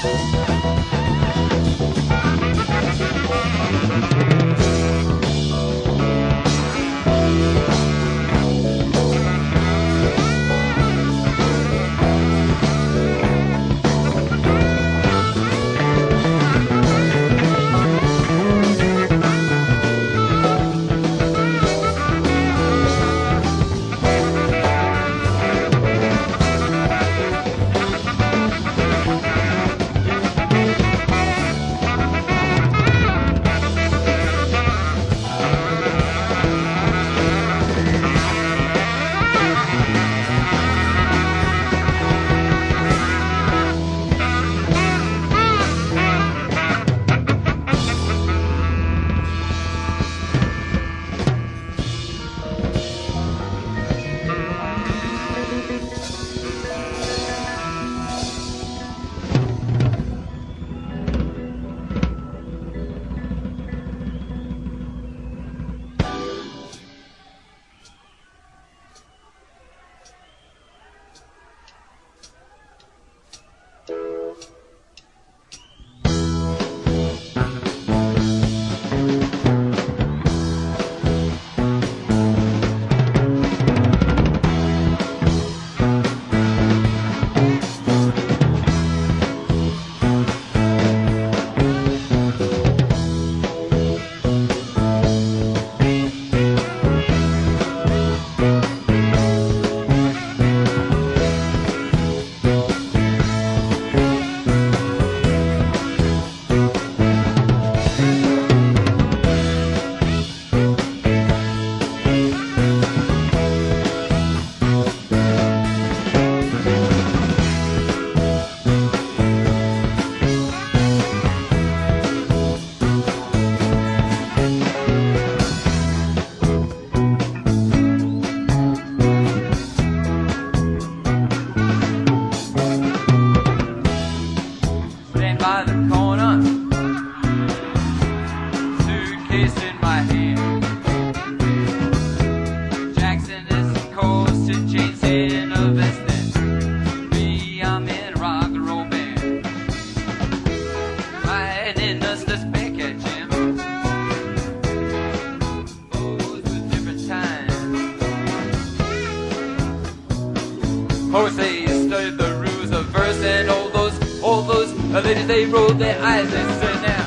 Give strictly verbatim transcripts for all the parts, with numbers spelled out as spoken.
Jose studied the rules of verse, and all those, all those ladies, they rolled their eyes and said, now,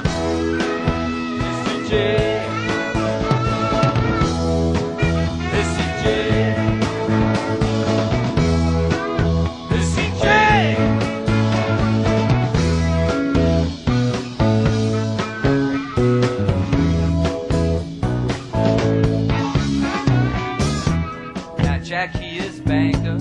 Mister J, Mister J, Mister J. Now Jack, he is banker.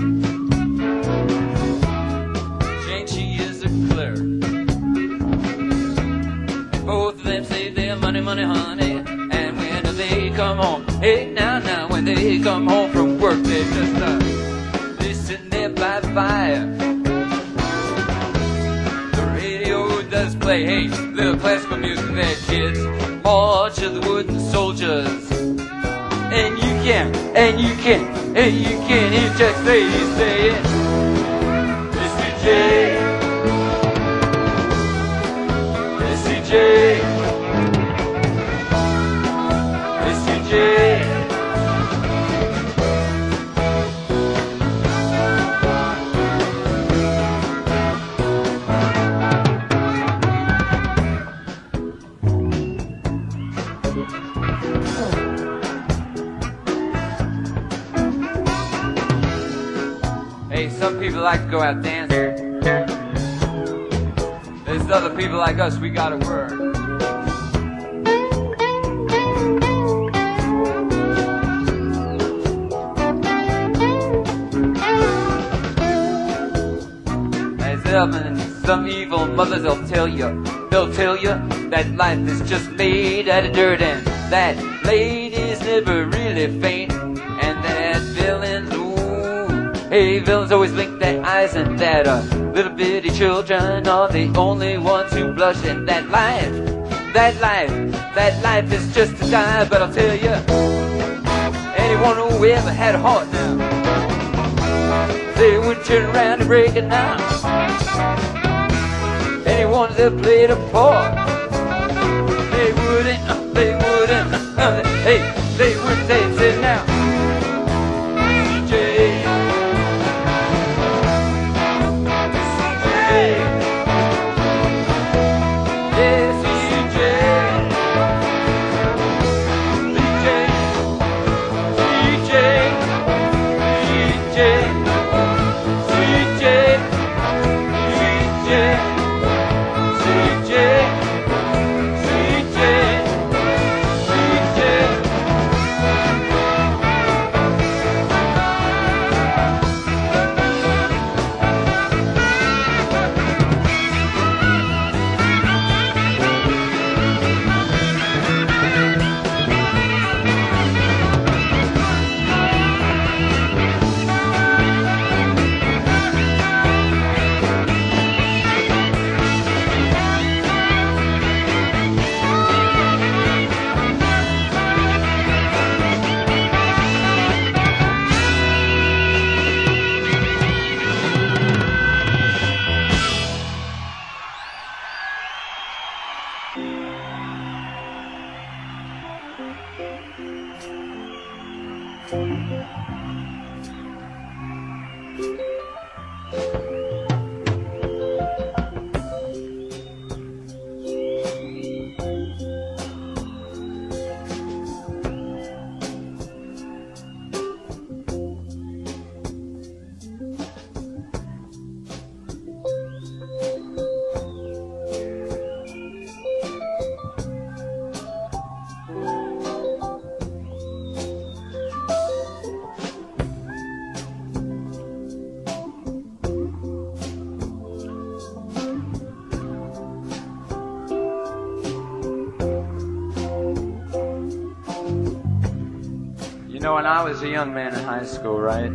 Money, money, honey, and when they come home, hey, now, now, when they come home from work, they just, uh, they sitting there by the fire. The radio does play, hey, little classical music there, kids. March of the wooden soldiers. And you can, and you can, and you can hear Jack say, he's saying, Mister J, Mister J. Hey, some people like to go out dancing. There's other people like us, we gotta work. And some evil mothers, they'll tell you, they'll tell you that life is just made out of dirt, and that ladies never really faint, and that villains, ooh, hey, villains always blink their eyes, and that uh, little bitty children are the only ones who blush, and that life, that life, that life is just a die. But I'll tell you, anyone who ever had a heart now, they would turn around and break it now. they wanted to play the part. They wouldn't, uh, they wouldn't, uh, uh, hey, they wouldn't, they said now. C J, C J, yeah, C J, C J, C J, C J, C J, C J, C J. You know, when I was a young man in high school, right?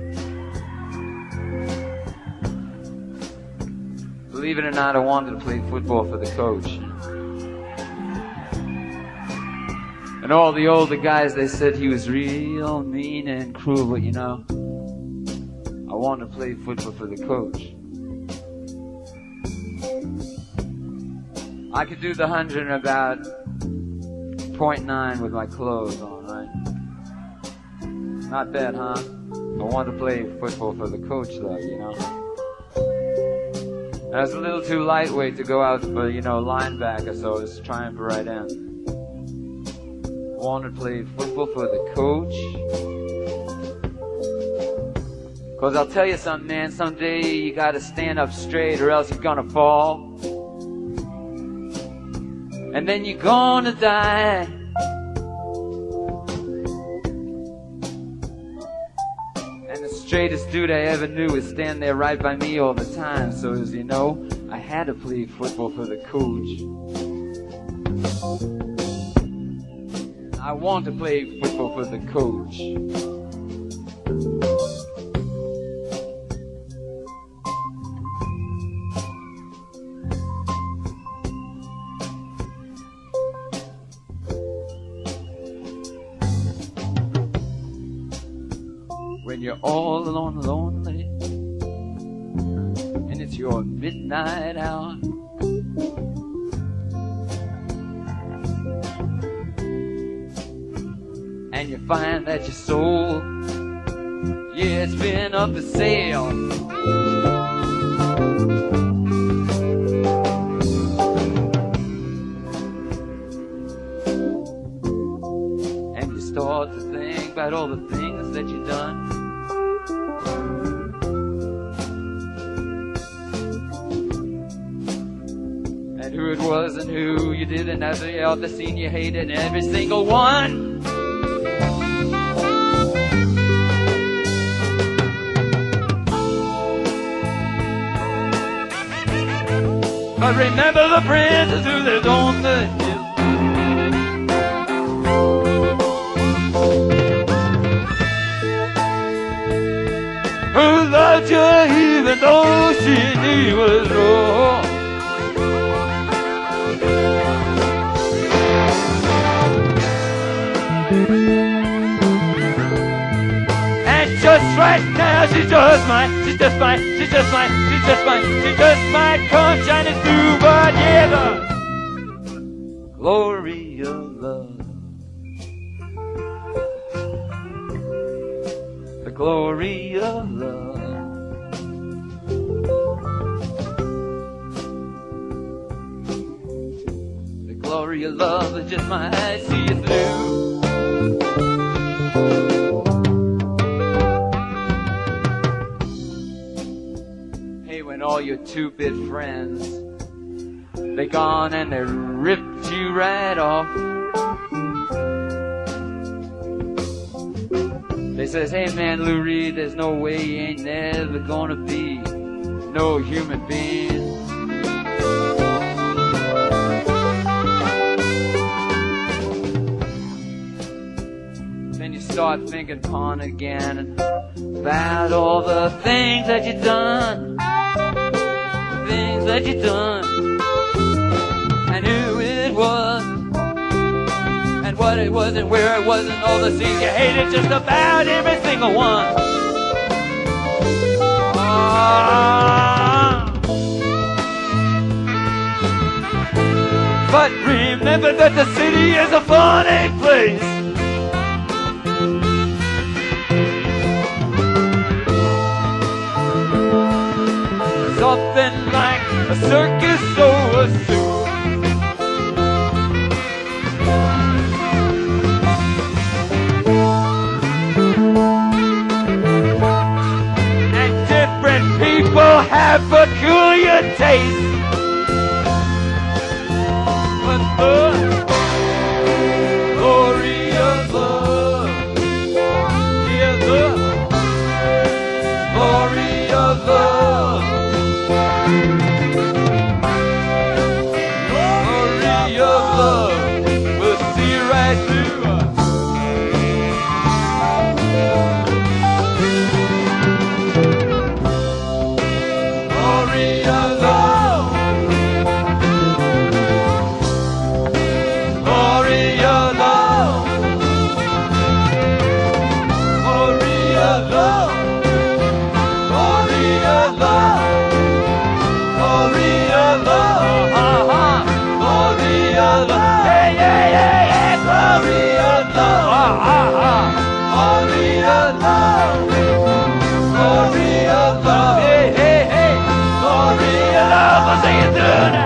Believe it or not, I wanted to play football for the coach. And all the older guys, they said he was real mean and cruel, but you know, I wanted to play football for the coach. I could do the hundred in about point nine with my clothes on, right? Not bad, huh? I wanted to play football for the coach, though, you know. I was a little too lightweight to go out for, you know, linebacker, so I was trying for right end. I wanted to play football for the coach. Cause I'll tell you something, man, someday you gotta stand up straight or else you're gonna fall. And then you're gonna die. Straightest dude I ever knew would stand there right by me all the time. So as you know, I had to play football for the coach. I want to play football for the coach. When you're all alone, lonely, and it's your midnight hour, and you find that your soul, yeah, it's been up for sale. And you start to think about all the things that you've done. Who it was and who you did, and every other scene you hated, every single one. But remember the princess who lives on the hill, who loved you even though she knew you was wrong. And just right now she's just mine, she's just mine, she's just mine, she's just mine, she just might come shining through, but yeah, the glory of love. The glory of love. The glory of love is just my eyes see you through. Hey, when all your two-bit friends, they gone and they ripped you right off. They says, hey man, Lou Reed, there's no way you ain't never gonna be no human being. Then you start thinking upon again about all the things that you done, the things that you done, and who it was, and what it was and where it was, and all the scenes you hated, just about every single one. Ah. But remember that the city is a funny place. Something like a circus or a zoo. And different people have peculiar tastes. But the glory of love, yeah, the glory of love. Glory of love, we'll see right through us. Glory of love, glory of love, glory of love, glory of love. Glory of love, uh-huh. Glory of love, yeah, yeah, yeah, yeah. Glory of love, uh-huh. Glory of love, glory of love, hey, hey, hey. Glory of love, I'll sing it through now.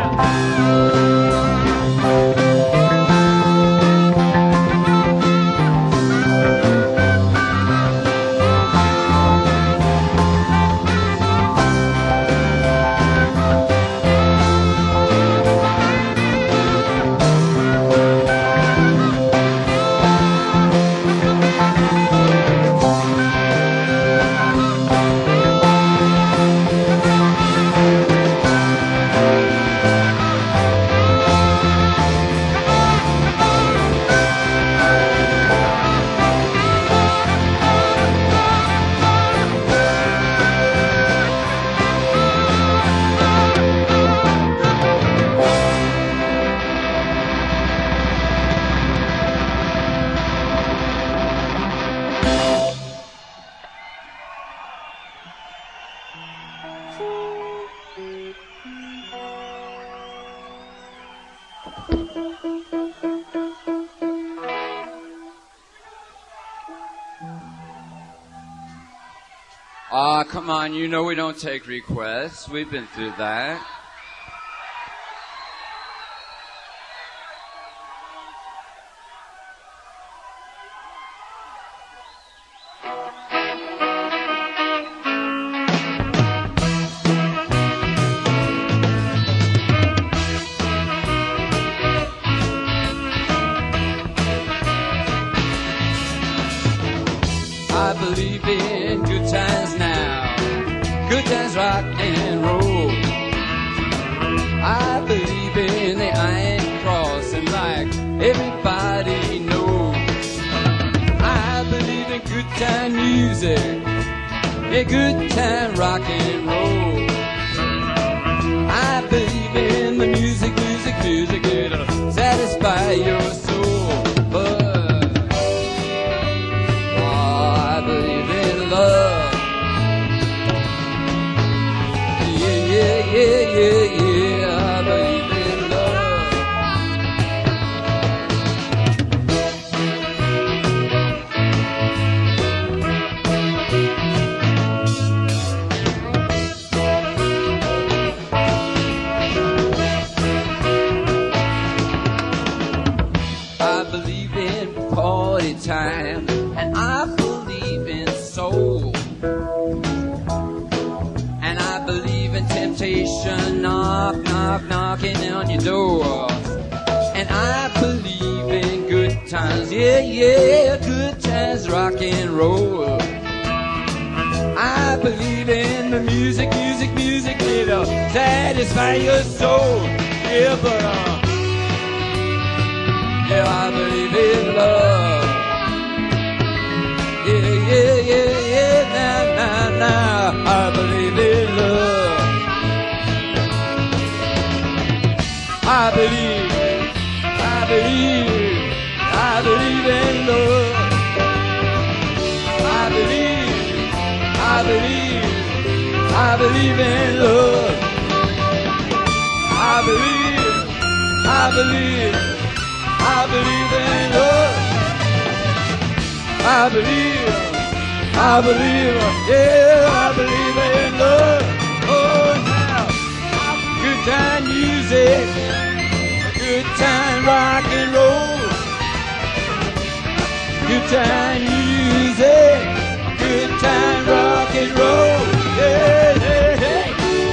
Ah, come on, you know we don't take requests. We've been through that. I believe in good times now, good times rock and roll. I believe in the Iron Cross, and like everybody knows, I believe in good time music, a good time rock and roll. I believe in the music, music, music, it'll satisfy your soul. But oh, I believe in love, time, and I believe in soul. And I believe in temptation, knock, knock, knocking on your door. And I believe in good times, yeah, yeah, good times, rock and roll. I believe in the music, music, music, it'll satisfy your soul. Yeah, but uh, yeah, I believe in love. Yeah, yeah, yeah, yeah, nah, nah, nah. I believe in love. I believe, I believe, I believe in love. I believe, I believe, I believe in love. I believe, I believe, I believe in love. I believe, I believe, yeah, I believe in love. Oh, now, good time music, good time rock and roll. Good time music, good time rock and roll. Yeah, yeah, yeah.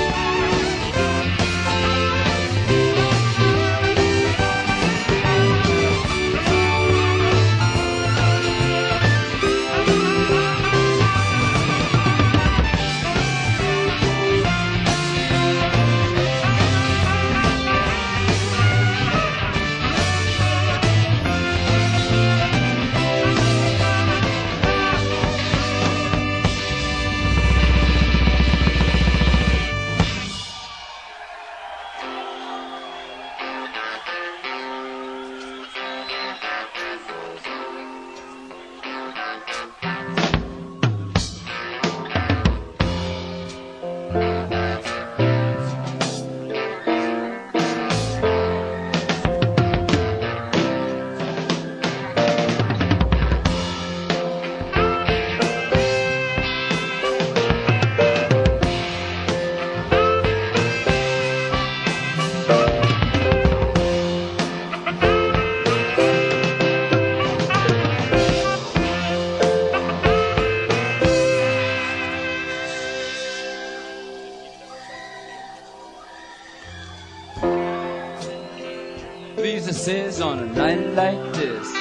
Lisa says on a night like this,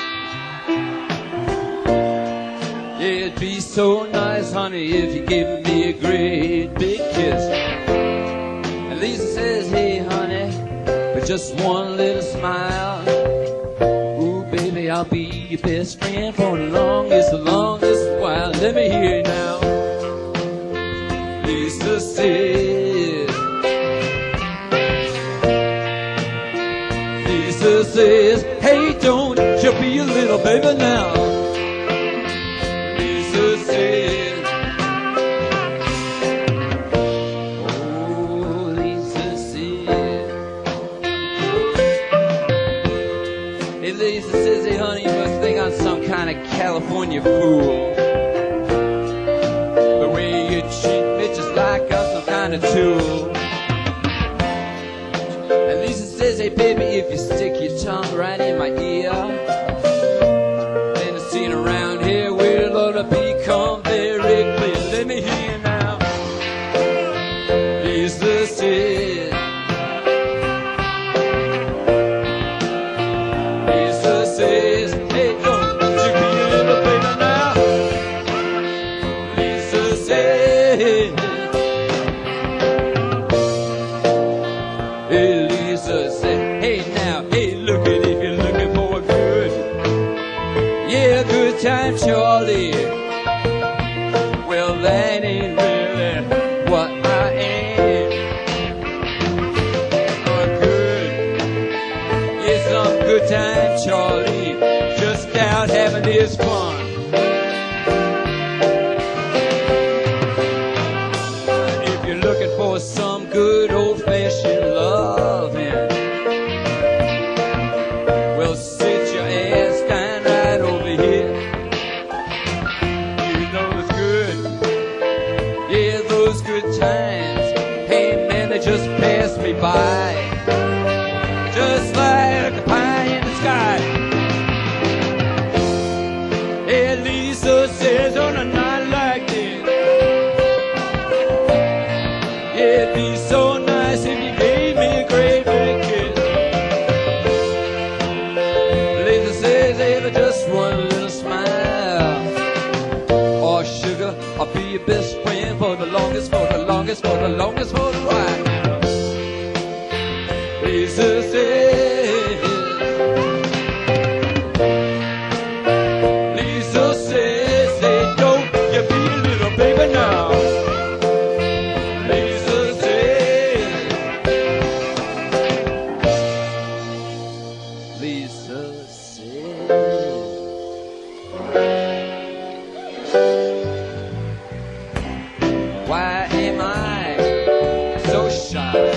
yeah, it'd be so nice, honey, if you give me a great big kiss. And Lisa says, hey, honey, with just one little smile, ooh, baby, I'll be your best friend for the longest, the longest while. Let me hear you now. Lisa says, Lisa says, hey, don't you be a little baby now. Lisa says, oh, Lisa says, hey, Lisa says, hey, honey, you must think I'm some kind of California fool. The way you treat me just like I'm some kind of tool. Hey baby, if you stick your tongue right in my ear, then the scene around here will ought to become very clear. Let me hear you now. Lisa says, Lisa says, hey, don't you be a little baby now. Lisa says, hey, Lisa says, time, Charlie. Well, that ain't really what I am. Oh, good. It's some good time, Charlie. Just out having his fun. If you're looking for some good old-fashioned loving, well, sit your ass down right over here. Times, hey man, they just passed me by, just like a pie in the sky. Lisa said, Lisa said, say, don't you be a little baby now. Lisa said, Lisa said, why am I so shy?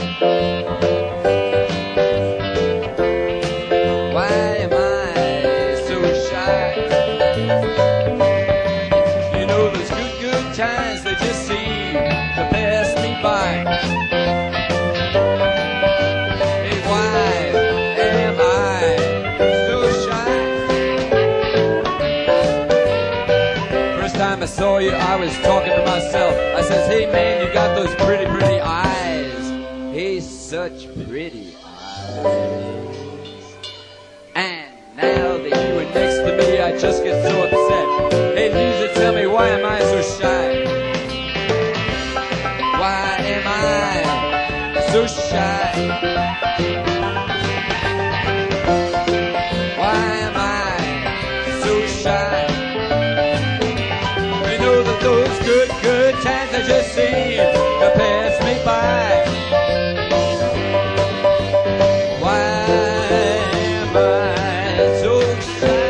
Why am I so shy? You know those good, good times, they just seem to pass me by. Hey, why am I so shy? First time I saw you, I was talking to myself. I says, hey man, you got those pretty, pretty eyes. Hey, such pretty eyes. And now that you are next to me, I just get so upset. Hey Lisa, tell me, why am I so shy? Why am I so shy? Why am I so shy? You know that those good, good times, they just seem to pass me by. Why am I so shy?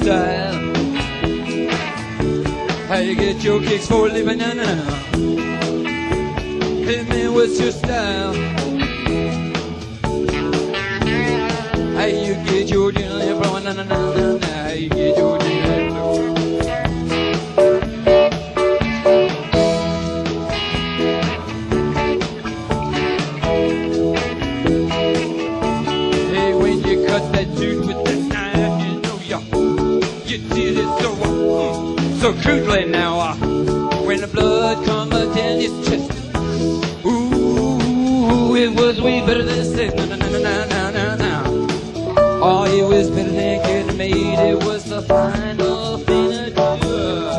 style? How you get your kicks for a living? No, no, no. Hey man, what's your style? How you get your dinner from? No, no, no, no, no. How you get your dinner from? Hey, when you cut that dude with the knife, you know you, you did it so, uh, so crudely now. Uh, when the blood comes down his chest, ooh, it was way better than sex. No, no, no, no, no, no, no. Oh, it was better than getting made. It was the final thing to do.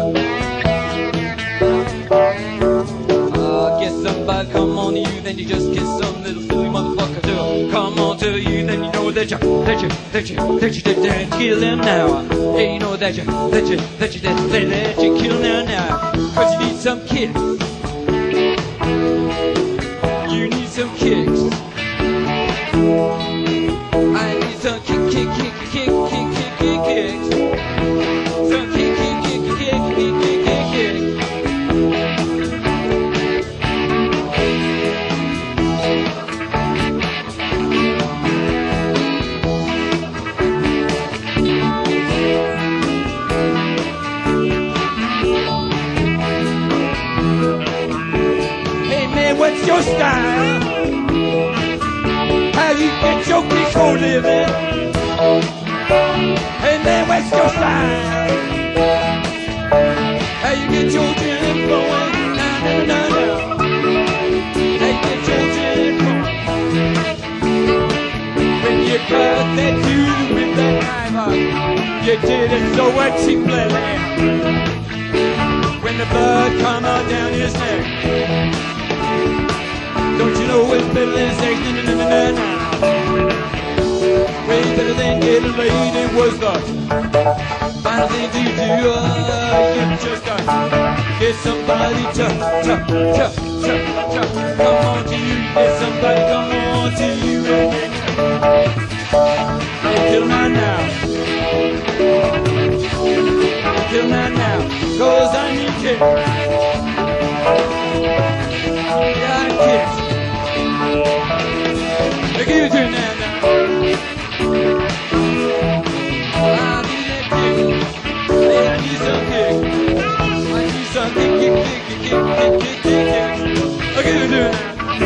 Uh, get somebody come on to you, then you just get some little silly motherfucker to come on to you, then you know that you, that you, that you, that you, that you, that you kill them now. Hey, you know that you, that you, that you, that you, that you kill them now. Cause you need some kicks. You need some kicks. I need some kick, kick, kick, kick, kick, kick, kick, kicks. Some kick, kick, kick, kick, kick, kick, kick, kick. Hey man, what's your style? How you get your kicks for a living? Hey man, what's your style? How you get your gin flowing? No, no, no, no. How you get your gin flowing? When you cut that dude with the knife, you did it so cheaply. When the blood come out down his neck, don't you know it's better than sex? No, no, no, no, no. Way better than getting laid. It was the final thing to do. Uh, you just uh, get somebody to, to, to, to, to come on to you. Get somebody come on to you. Hey, kill my now. Kill my now. Cause I need kick. Yeah, I kick. Look at you two now, now. I need that kick. Hey, I need some kick. I need some kick, kick, kick, kick, kick, kick, kick, kick. Look at you two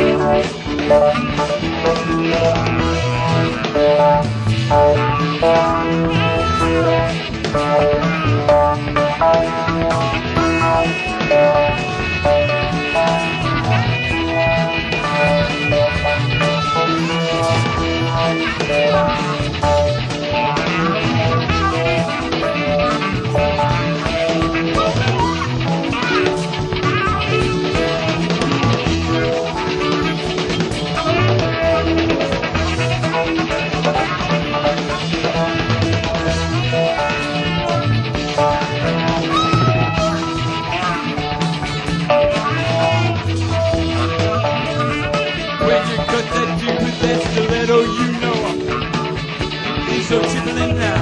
so tickling now.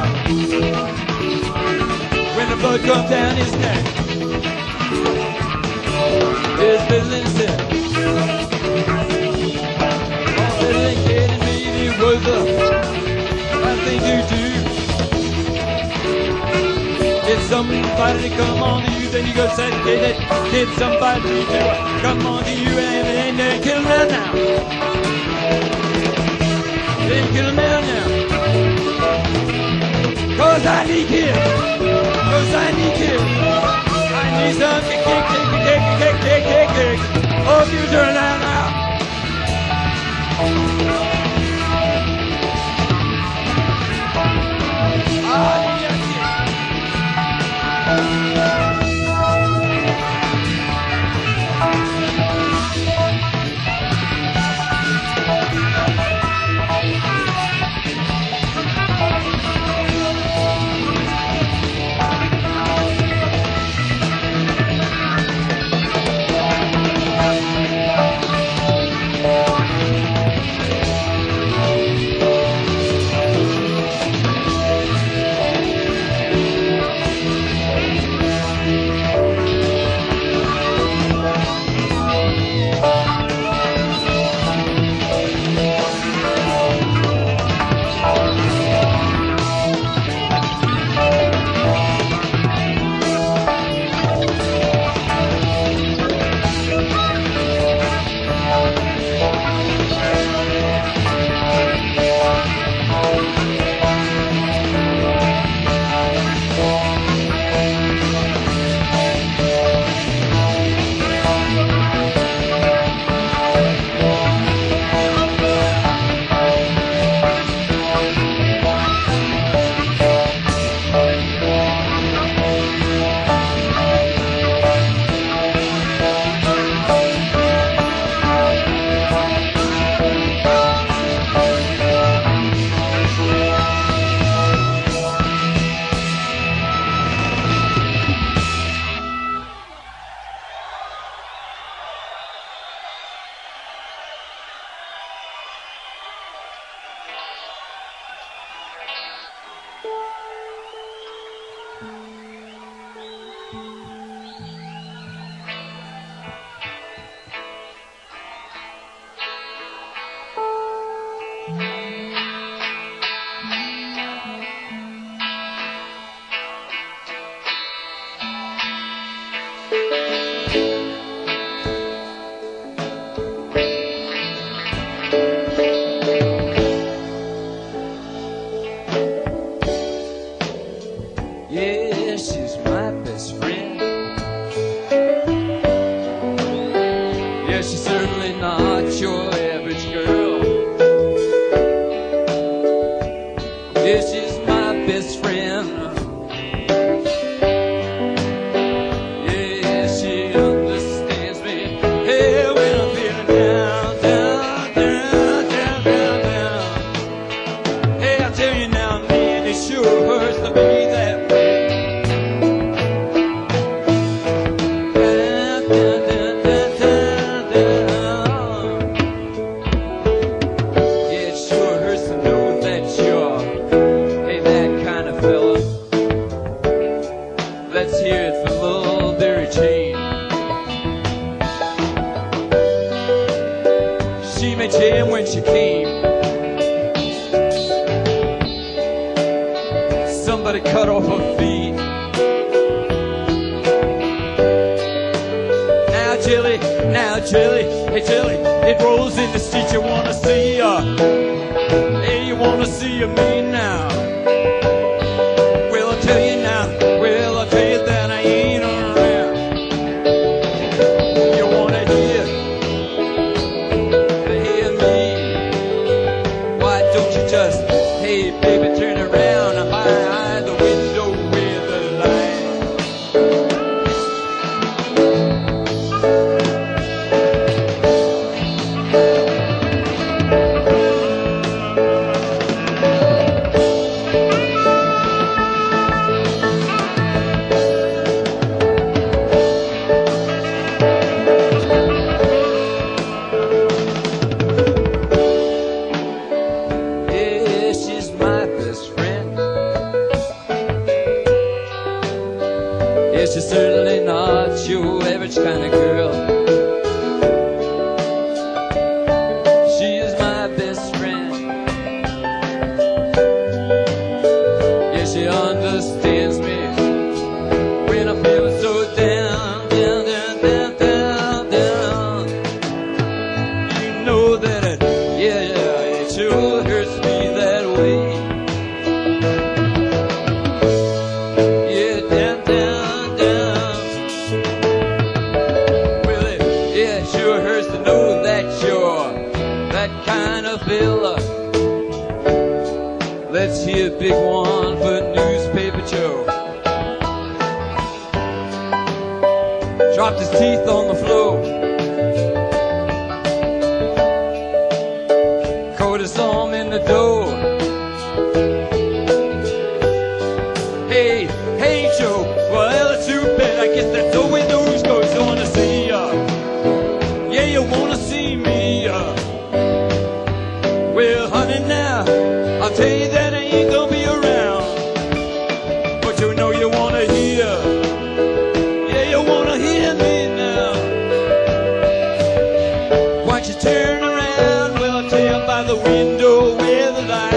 When the blood comes down his neck, it's better than sex. Better than getting made. It was the right thing to do. Get somebody to come on to you, then you go say, get it. Get somebody to come on to you, and then kill them now. Then kill them now. Cause I need kill. Cause I need kill. I need some kick, kick, kick, kick, kick, kick, kick, kick. Oh, you turn that now. I need that kick. Yeah, she's my best friend. Yeah, she's certainly not your average girl. Yeah, she's my best friend. Yeah, she understands me. Hey, when I'm feeling down, down, down, down, down, down. Hey, I tell you now, man, it sure hurts to be that way. Let's hear it for little Barry Jane. She met him when she came. Somebody cut off her feet. Now Jilly, now Jilly, hey Jilly, it rolls in the street. You wanna see her? Hey, you wanna see her me now? Well, I'll tell you now. Well, I'll tell you that I ain't around. You wanna hear, hear me? Why don't you just, hey baby, turn around and hide the window with the she's certainly not your average kind of girl. She is my best friend. Yeah, she understands me when I'm feeling so down, down, down, down, down, down. You know that it, yeah, yeah, it sure hurts me that way. Sure hurts to know that you're that kind of fella. Let's hear a big one for Newspaper Joe. Dropped his teeth on the floor. Caught his arm in the door. Hey, hey Joe, well it's too bad. I guess that's the way those goes. I wanna see ya. Yeah, you wanna see me, uh. Well, honey, now I'll tell you that I ain't gonna be around. But you know you wanna hear. Yeah, you wanna hear me now. Why don't you turn around? Well, I'll tell you by the window where the light.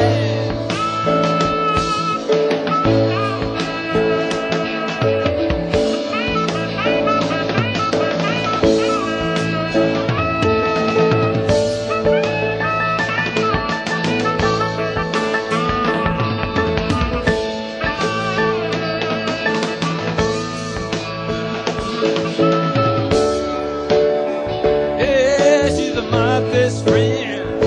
My best friend.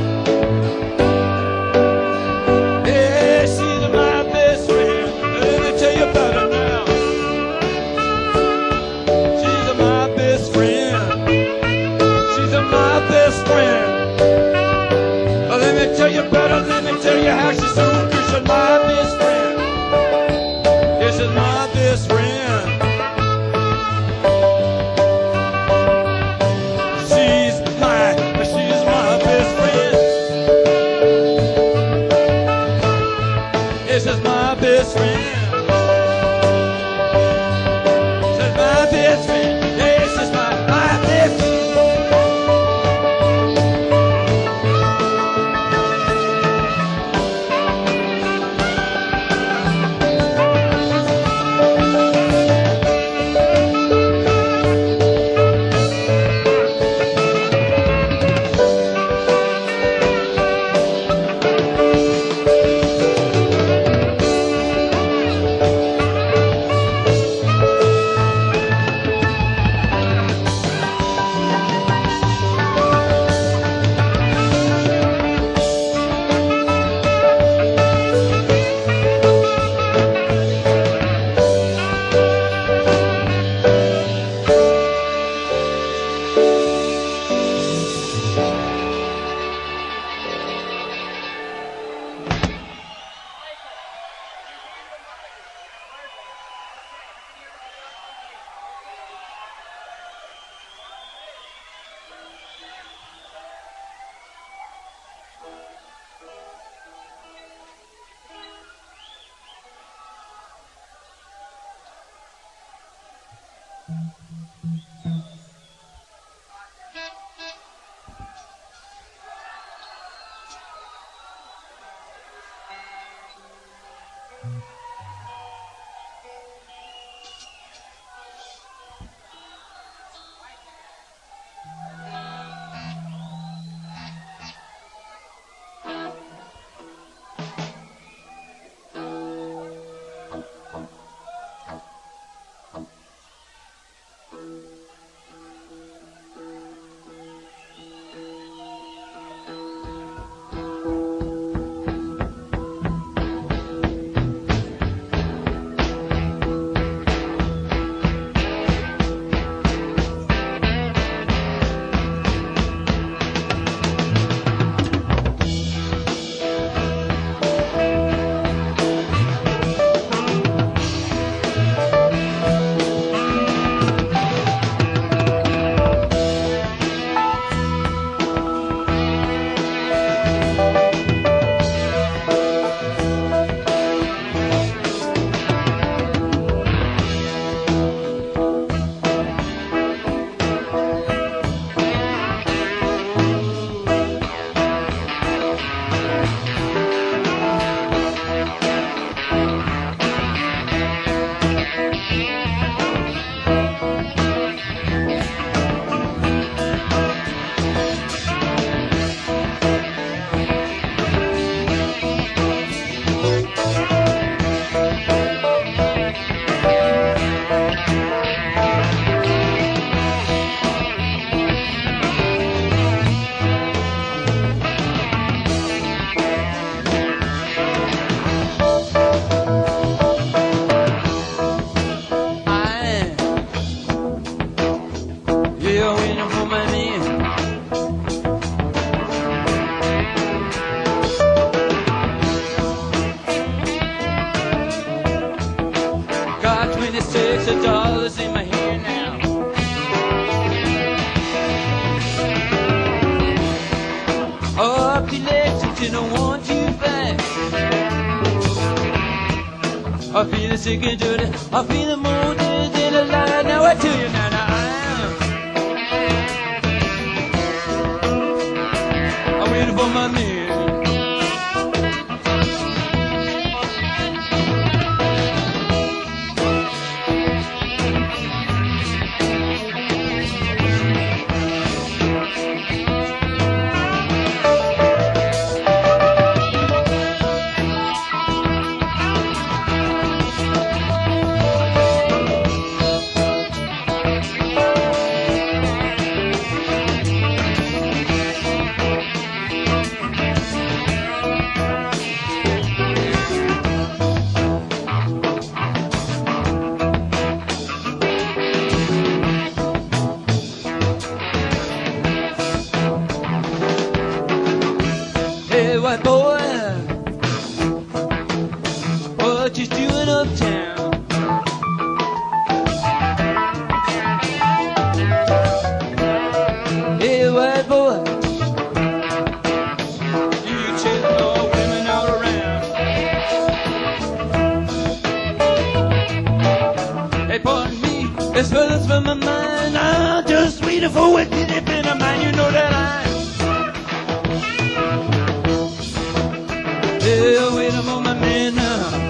Yeah, she's my best friend. Let me tell you about her now. She's my best friend. She's my best friend. Let me tell you about her. Let me tell you how she's so good. She's my best friend. Yeah, she's my best friend. This is my best friend. This is my best friend. This is my, my best friend. I feel sick and dirty. I feel the moon in the light. Now I tell you now, now I am. I'm waiting for my man. Hey, white boy, what you doing uptown? Hey, white boy, you chase all women all around. Hey, pardon me, it's feelings from my mind. I'm just waiting for what did it in my mind. You know that I. Yeah, wait a moment, man, now.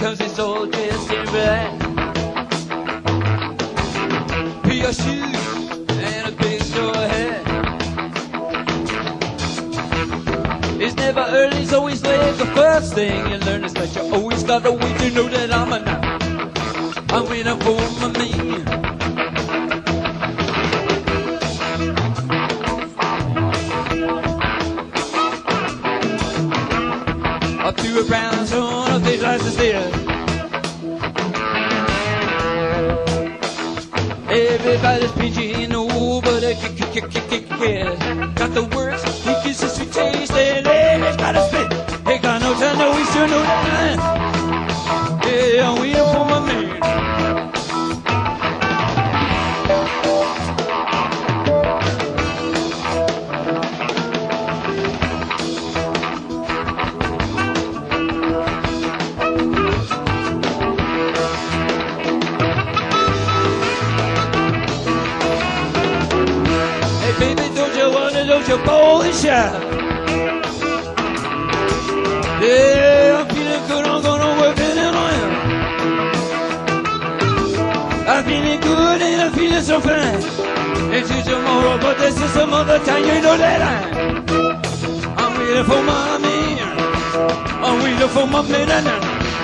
cause it's all dressed in black. Your shoes and a big straw hat. It's never early, it's always late. The first thing you learn is that you always gotta wait to know that I'm a now. I'm waiting for my man. Up to a brown zone of these lights is there. Everybody's pinching over the kick, kick, kick, kick, kick, yeah. Got the words, he gives us sweet taste, and ladies got a spit. Ain't got no time, no, we still know that. Yeah, I'm waiting for my man. Don't you bowl and shout. Yeah, I'm feeling good, I'm gonna work it in on you. I'm feeling good and I'm feeling so fine. It's tomorrow, but this is some other time, you know that I'm I'm waiting for my man. I'm waiting for my man.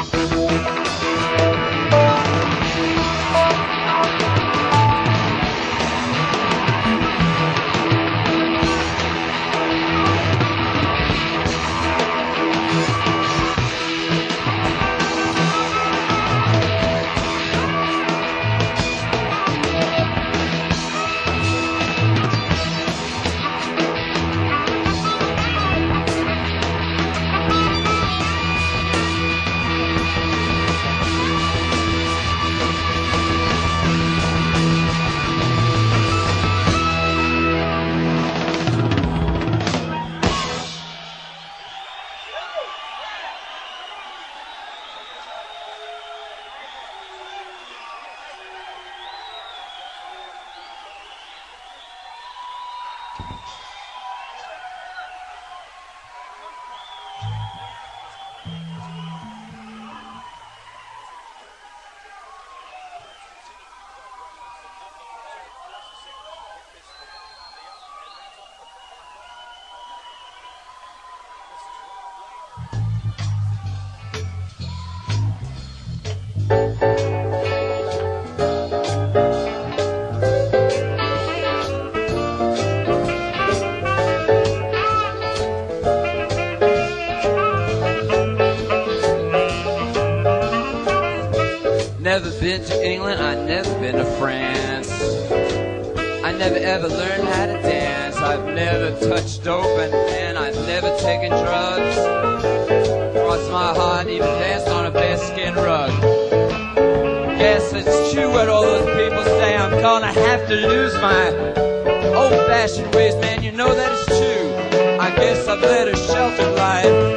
Never been to England, I've never been to France. I never ever learned how to dance. I've never touched dope and, and I've never taken drugs. Crossed my heart, even danced on a bearskin rug. Yes, it's true what all those people say. I'm gonna have to lose my old-fashioned ways, man. You know that it's true. I guess I've led a sheltered life.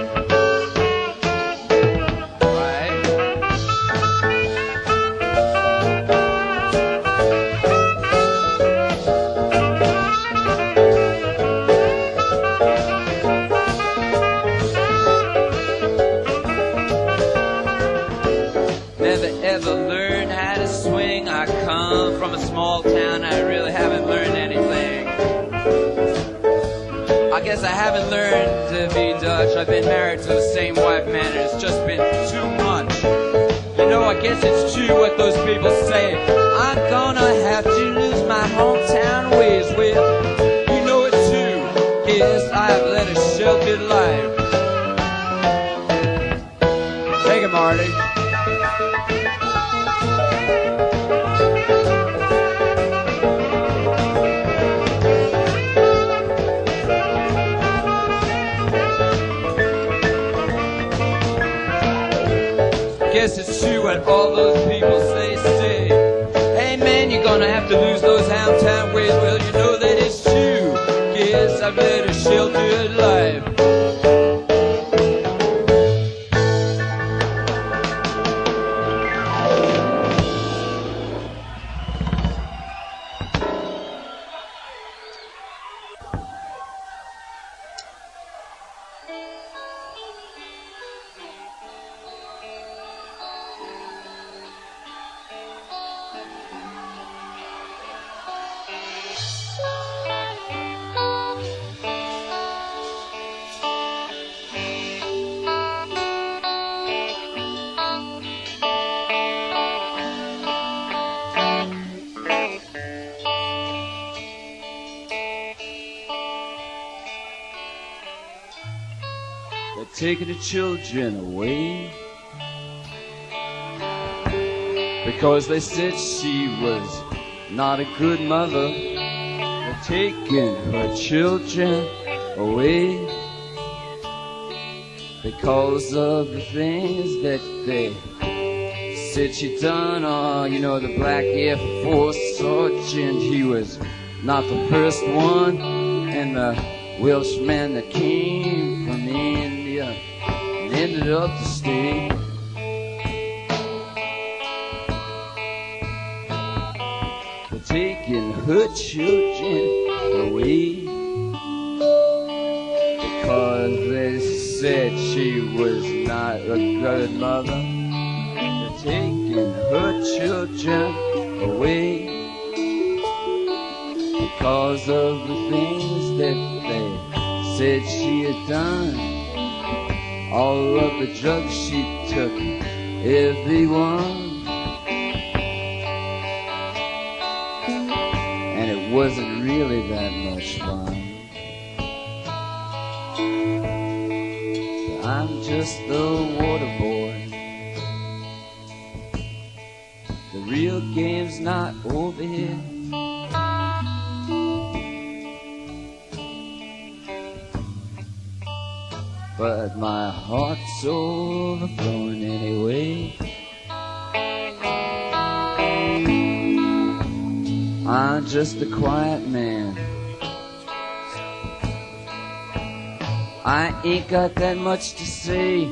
I guess I haven't learned to be Dutch. I've been married to the same wife, man, and it's just been too much. You know, I guess it's true what those people say. I'm gonna have to lose my hometown ways. Well, you know it too. Yes, I have led a sheltered life. Take it, Marty. Guess it's true what all those people say, say. Hey man, you're gonna have to lose those hometown ways. Well, you know that it's true. Yes, I've led a sheltered life. They're taking the children away because they said she was not a good mother. They're taking her children away because of the things that they said she done. Oh, you know, the black Air Force sergeant, he was not the first one, and the Welshman that came from India and ended up to stay. They're taking her children away because they said she was not a good mother. They're taking her children away because of the things that they said she had done. All of the drugs she took, everyone. And it wasn't really that much fun. But I'm just the water boy. The real game's not over here. But my heart's overflowing anyway. I'm just a quiet man. I ain't got that much to say.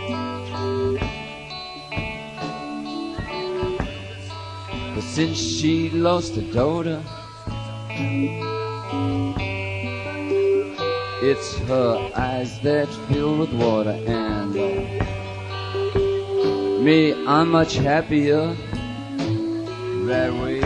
But since she lost her daughter, it's her eyes that fill with water, and uh, me, I'm much happier that way.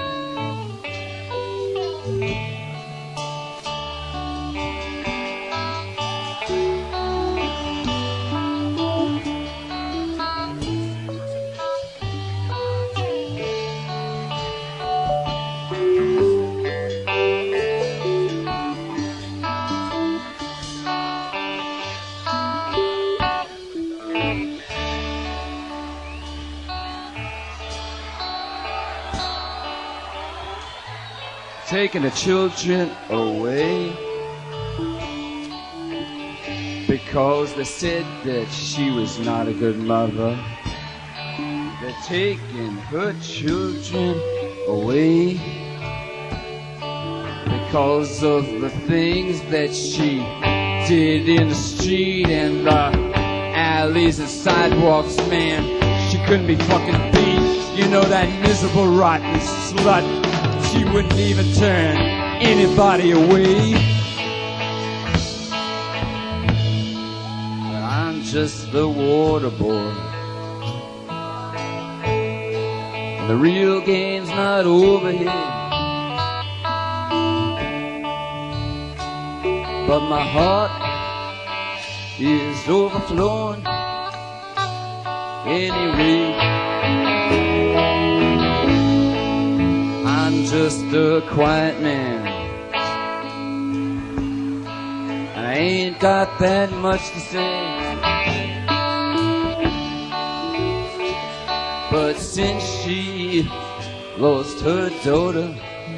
Taking the children away because they said that she was not a good mother. They're taking her children away because of the things that she did in the street and the alleys and sidewalks, man. She couldn't be fucking beat. You know, that miserable rotten slut. She wouldn't even turn anybody away. But I'm just the water boy. And the real game's not over here. But my heart is overflowing anyway. I'm just a quiet man, and I ain't got that much to say. But since she lost her daughter,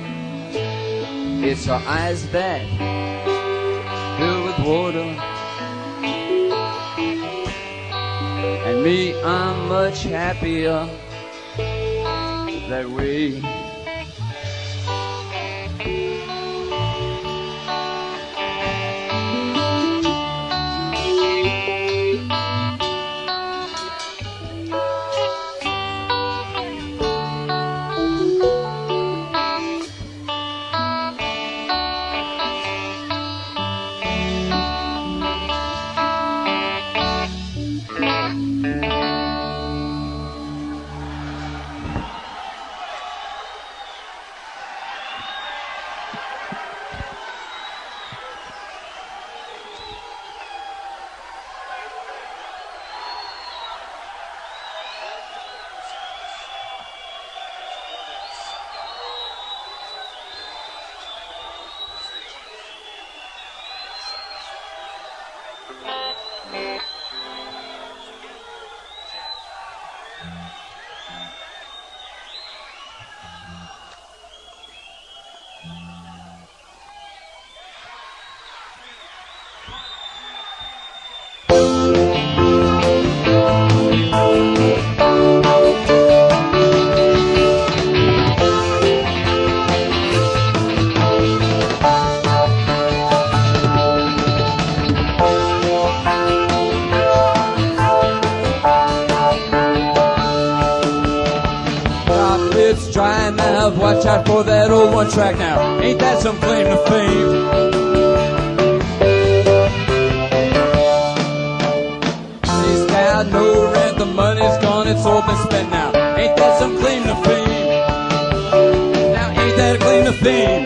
it's her eyes that fill with water. And me, I'm much happier that way. dry mouth, watch out for that old one track now. Ain't that some claim to fame? Spaced out, no rent, the money's gone, it's all been spent now. Ain't that some claim to fame? Now ain't that a claim to fame?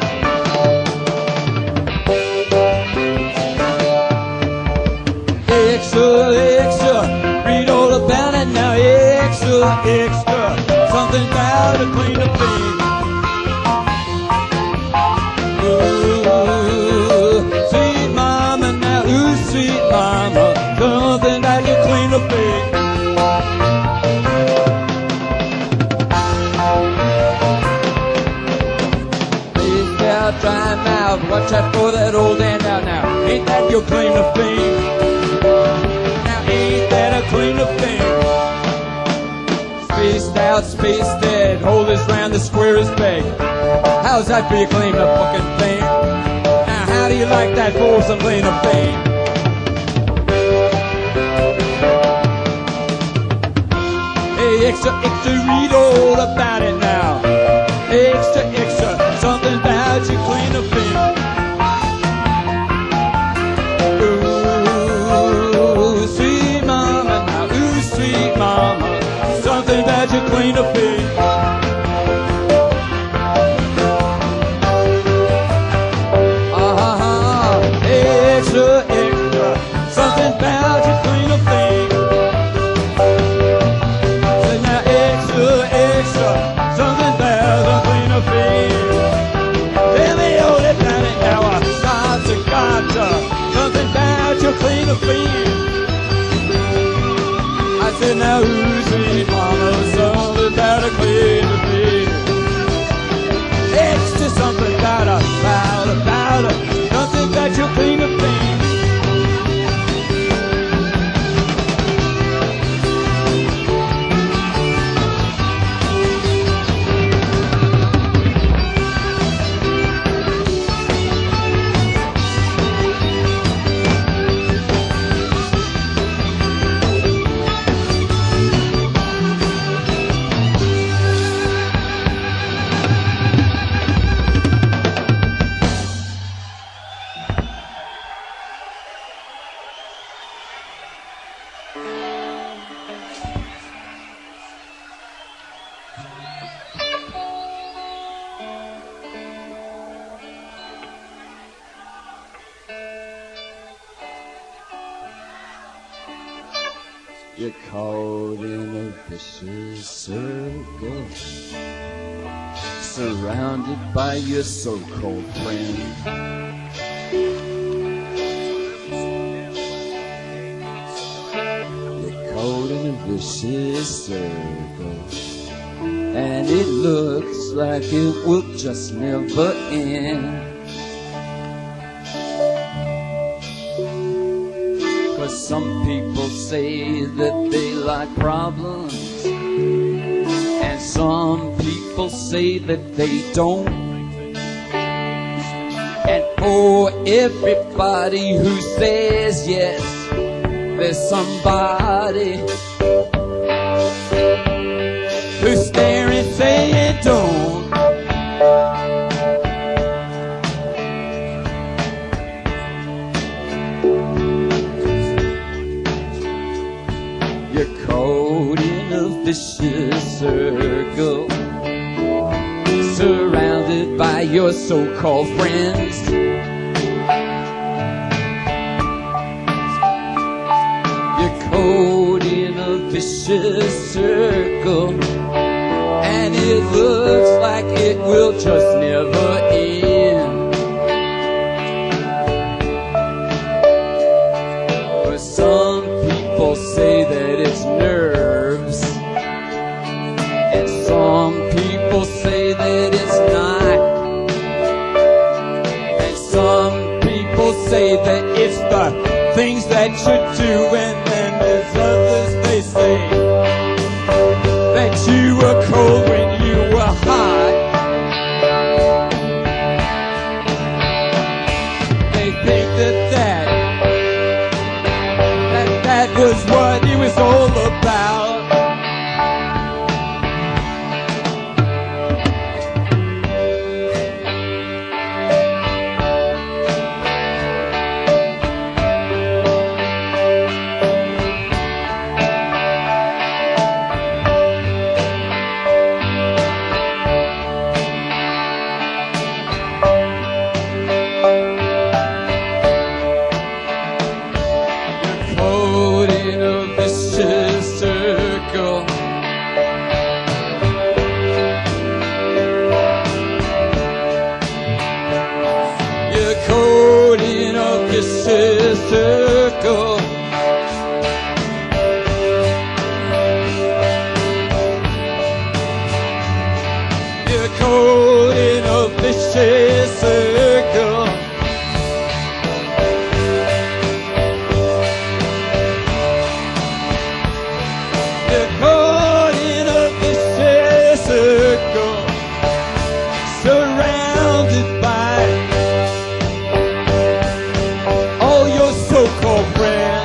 Extra, extra, read all about it now. Extra, extra, something about a claim to fame. Ooh, sweet mama now, ooh, sweet mama, something about your claim to fame. Spaced out, dry mouth, watch out for that old handout now. Ain't that your claim to fame? Ain't that a claim to fame? Spaced out, spaced dead, hole is round, the square is big. How's that for your claim to fucking fame? Now how do you like that for some claim to fame? Hey, extra, extra, read all about it now. Extra, extra, something about your claim to fame. Something that you claim to fame. Ah, extra, extra, something about you claim to fame. So now extra, extra, something about you claim to fame. Tell me all about it now. Gotcha, gotcha, something about you claim to fame. I said now who's sweet mama, something about a claim to fame. Extra something about a, about a, about a, something about your claim to fame. You're caught in a vicious circle, surrounded by your so-called friends. You're caught in a vicious circle, and it looks like it will just never end. Some people say that they like problems, and some people say that they don't. And for everybody who says yes, there's somebody who's staring saying don't. Vicious circle, surrounded by your so-called friends. You're caught in a vicious circle, and it looks like it will just never end. But some people say that it's nerves, and some people say that it's not, and some people say that it's the things that you do, and then there's others, they say that you were cold when you were hot. They think that that, that, that was what it was all about. vicious circle. You're caught in a vicious circle. You're caught in a vicious circle, surrounded by all your so-called friends.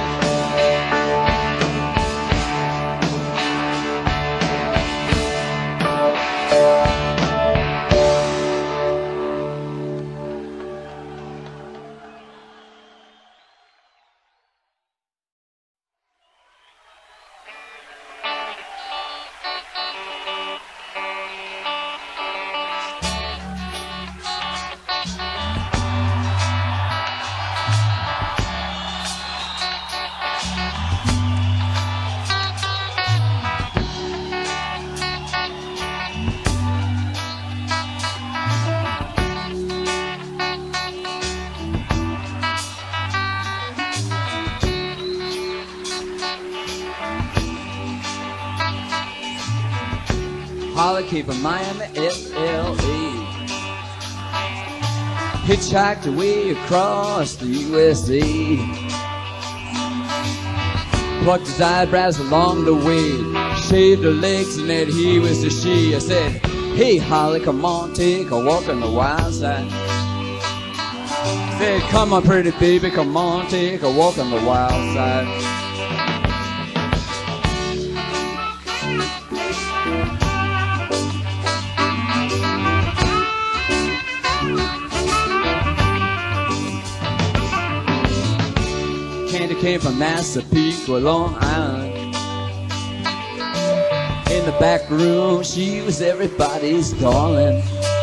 Holly came from Miami, F L A. Hitchhiked away across the U S A. Plucked his eyebrows along the way, shaved her legs and that he was the she. I said, hey Holly, come on, take a walk on the wild side. Said, come on pretty baby, come on, take a walk on the wild side. Candy came from Massapequa, Long Island. In the back room, she was everybody's darling.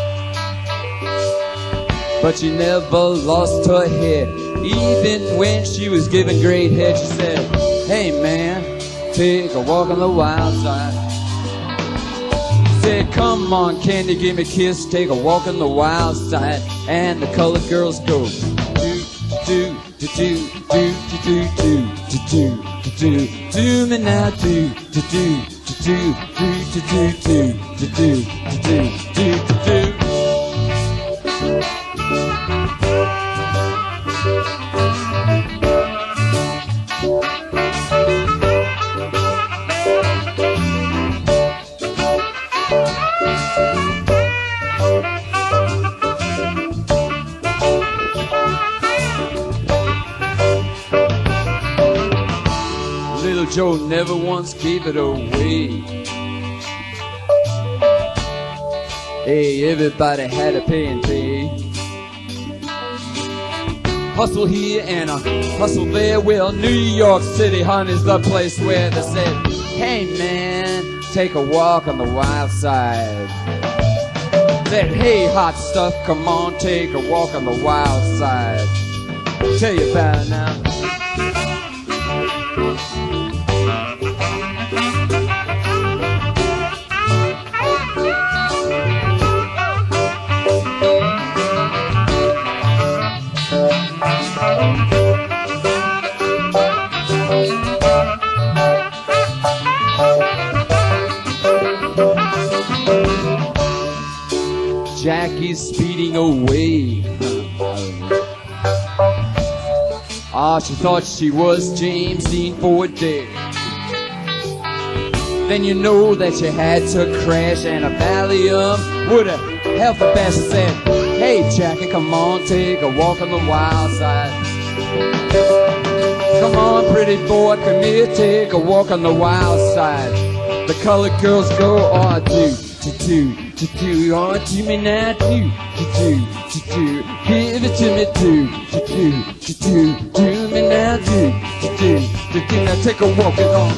But she never lost her head. Even when she was giving great head, she said, hey man, take a walk on the wild side. She said, come on Candy, give me a kiss, take a walk on the wild side. And the colored girls go, do, do, do, do, do, do, do, do, do, do, do, do me now, do, do, do, do, do, do, do, do, do, do, do, do, do, do. Little Joe never once gave it away. Hey, everybody had to pay and pay. Hustle here and a hustle there. Well, New York City, honey's the place where they said, hey man, take a walk on the wild side. Said, hey hot stuff, come on, take a walk on the wild side. Tell you about it now. Jackie's speeding away. Ah, she thought she was James Dean for a day. Then you know that you had to crash, and a Valium would have helped the best. Said, hey Jackie, come on, take a walk on the wild side. Come on, pretty boy, come here, take a walk on the wild side. The colored girls go, oh, do, do, do, do, do, oh, do me now, do, do, do, do, do, give it to me, do, do, do, do, do, do me now, do, do, do, do, do, now take a walk on.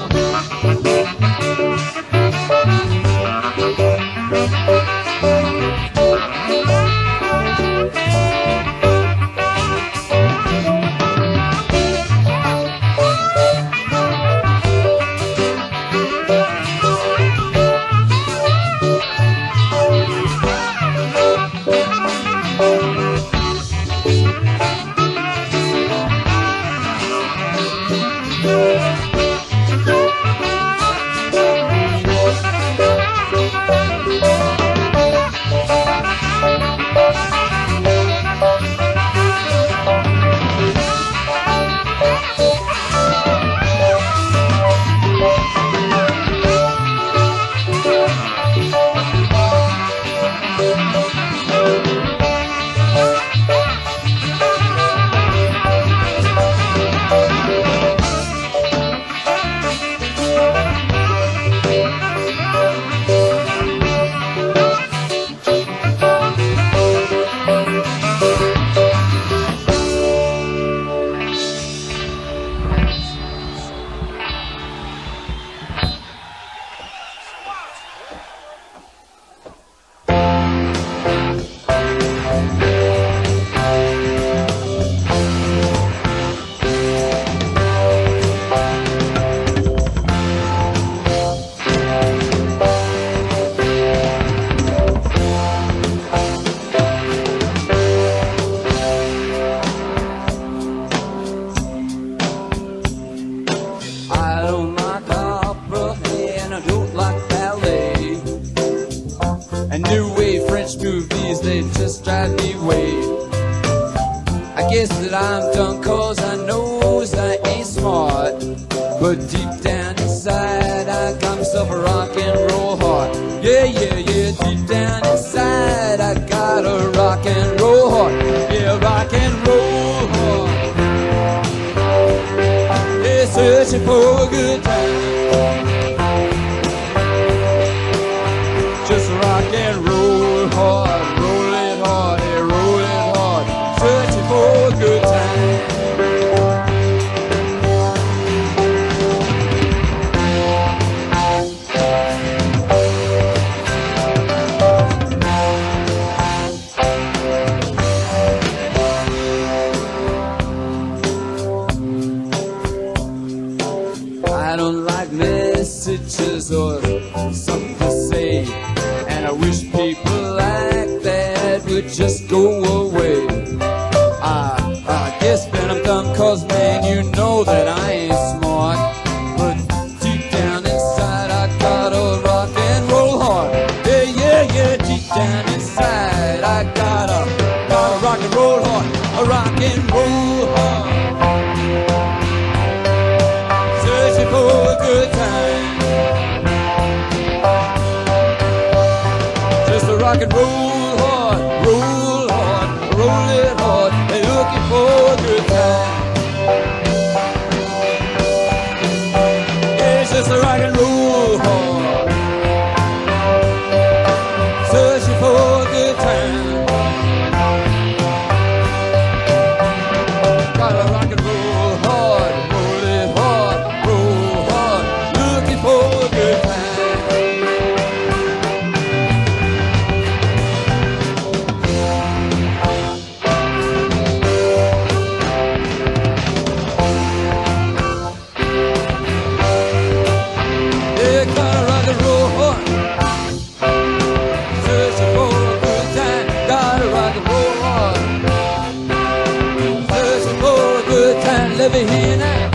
guess that I'm done cause I knows I ain't smart. But deep down inside I got myself a rock and roll heart. Yeah, yeah, yeah, deep down inside I got a rock and roll heart. Yeah, rock and roll heart. Yeah, searching for a good time. Just rock and roll hard, roll it hard, yeah, roll it hard. Searching for a good time. I don't like messages or something to say, and I wish people like that would just go away. I, I guess that I'm dumb cause man you know that I ain't smart. But deep down inside I got a rock and roll heart. Yeah, yeah, yeah, deep down inside I got a, got a rock and roll heart. A rock and roll heart. Searching for a good time. Just a rock and roll hard, roll hard, roll it hard, and looking for a good time. Yeah, it's just a rock and roll hard, searching for a good time. Got a rock and roll hard, roll it hard, roll hard, looking for a good time. Yeah, gotta rock and roll hard, searching for a good time. Gotta rock and roll hard, searching for a good time. Living here now.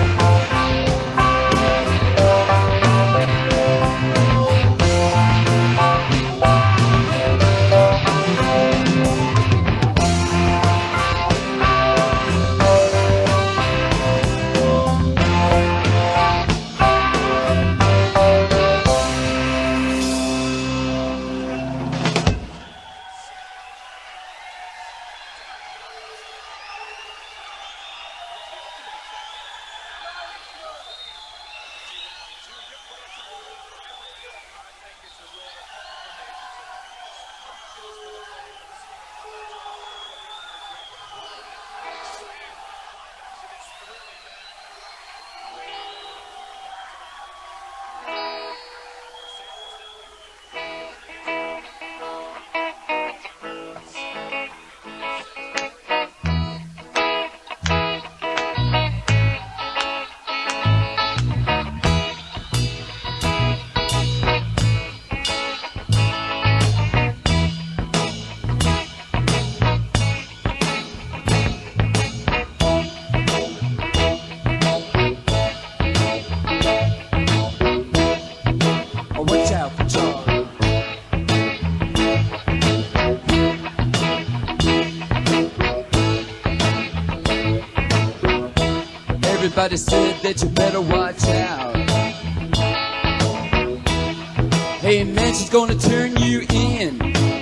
Oh, watch out for Charlie. Everybody said that you better watch out. Hey man, she's gonna turn you in.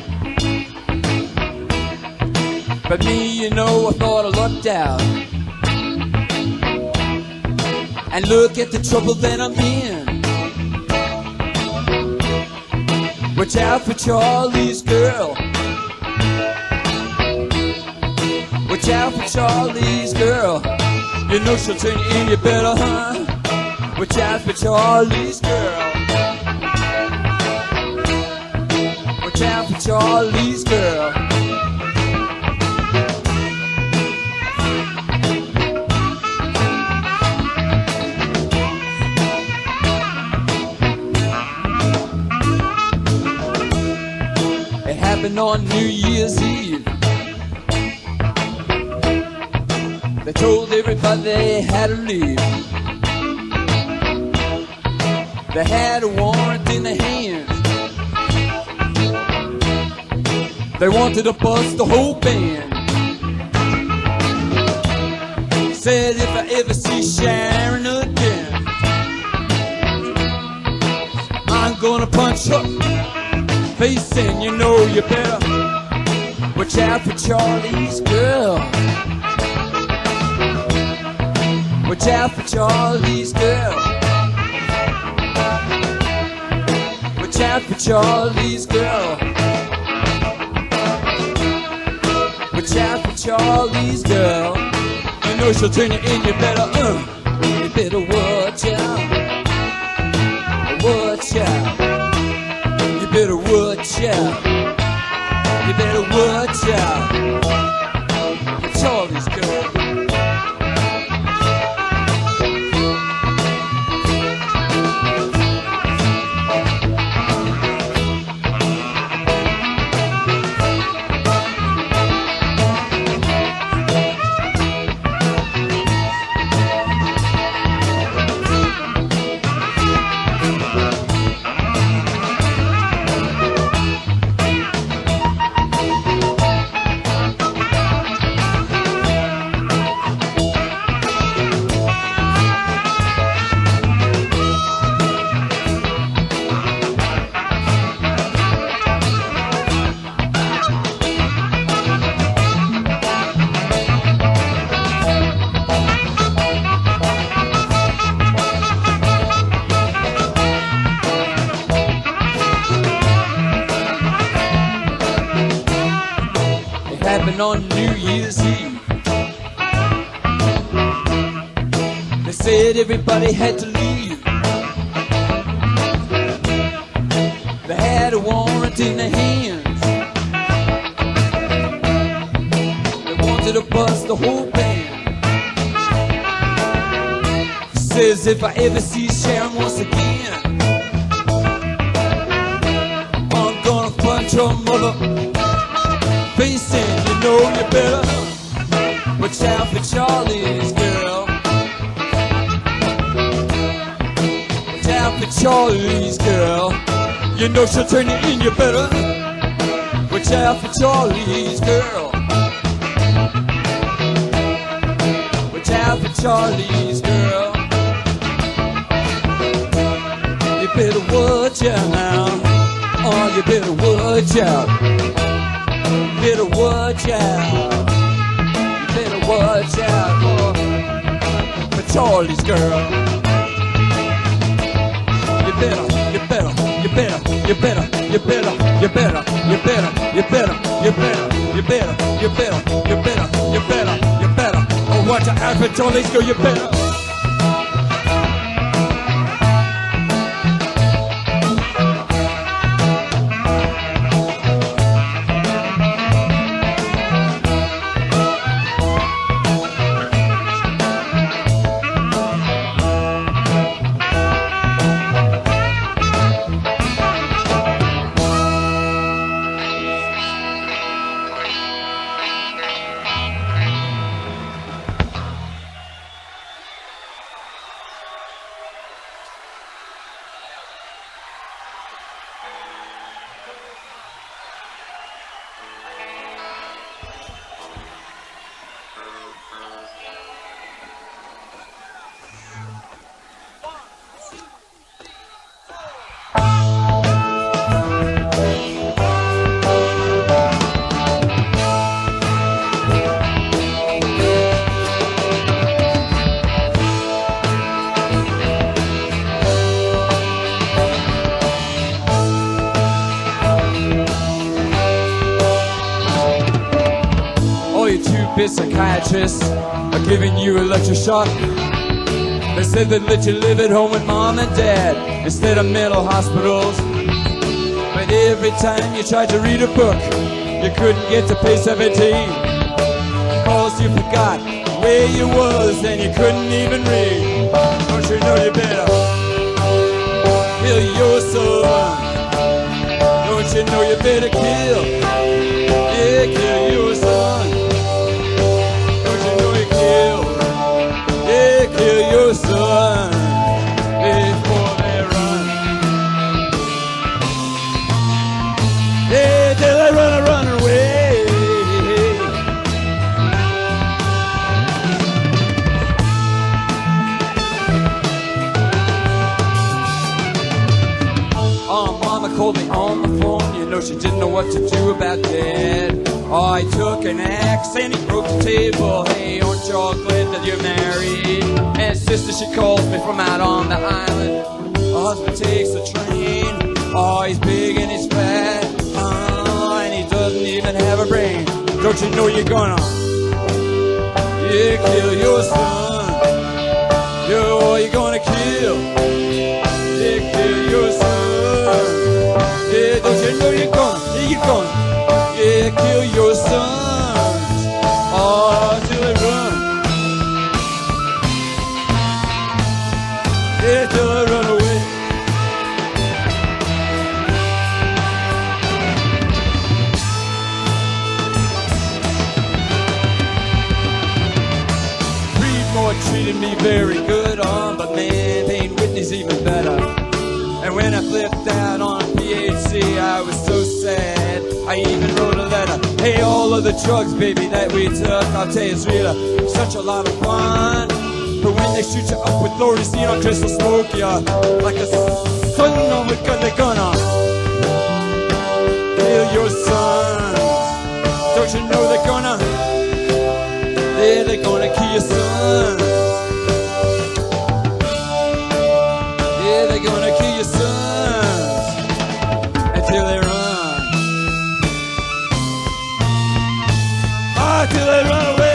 But me, you know, I thought I lucked out. And look at the trouble that I'm in. Watch out for Charlie's girl. Watch out for Charlie's girl. You know she'll turn you in, you better, huh? Watch out for Charlie's girl. Watch out for Charlie's girl. It happened on New Year's Eve. They told everybody they had to leave. They had a warrant in their hands. They wanted to bust the whole band. said if I ever see Sharon again, I'm gonna punch her face in. You know you better watch out for Charlie's girl. Watch out for Charlie's girl. Watch out for Charlie's girl. Watch out for Charlie's girl. You know she'll turn you in, you better, uh, you better watch out. Watch out. You better watch out. You better watch out for Charlie's girl. On New Year's Eve, they said everybody had to leave. They had a warrant in their hands. They wanted to bust the whole band. Says if I ever see Sharon once again, I'm gonna punch her mother face in. You know you better watch out for Charlie's girl. Watch out for Charlie's girl. You know she'll turn you in, you better watch out for Charlie's girl. Watch out for Charlie's girl. You better watch out. Oh, you better watch out. You better watch out. You better watch out for, for Charlie's girl. You better, you better, you better, you better, you better, you better, you better, you better, you better, you better, you better, you better, you better, you better. Oh, watch out for Charlie's girl. You better. Psychiatrists are giving you electroshock. They said they'd let you live at home with mom and dad instead of mental hospitals. But every time you tried to read a book, you couldn't get to page seventeen, cause you forgot where you was and you couldn't even read. Don't you know you better kill your son? Don't you know you better kill, yeah, kill your son? Kill your son before they run. Yeah, till they run, run away. called me on the phone. You know she didn't know what to do about Dad. Oh, he took an axe and he broke the table. Hey, aren't you all glad that you're married? And sister, she calls me from out on the island. My husband takes the train. Oh, he's big and he's fat. Oh, and he doesn't even have a brain. Don't you know you're gonna yeah, kill your son? Yo, you're gonna kill Yeah, kill your son. Yeah, don't you know you're gonna Yeah, you're gonna Yeah, kill your sons. Oh, till they run Yeah, till they run away. Treated me very good, on, but man, Payne Whitney's even better. And when I flipped out on P H C, I was so sad, I even wrote a letter. Hey, all of the drugs, baby, that we took, I'll tell you, it's really such a lot of fun. But when they shoot you up with Lorenzine on crystal smoke, you like a son of a gun, they're gonna kill your son. Don't you know they're gonna Yeah, they're gonna kill your son. Yeah, they're gonna kill your sons until they run. Ah, till they run away.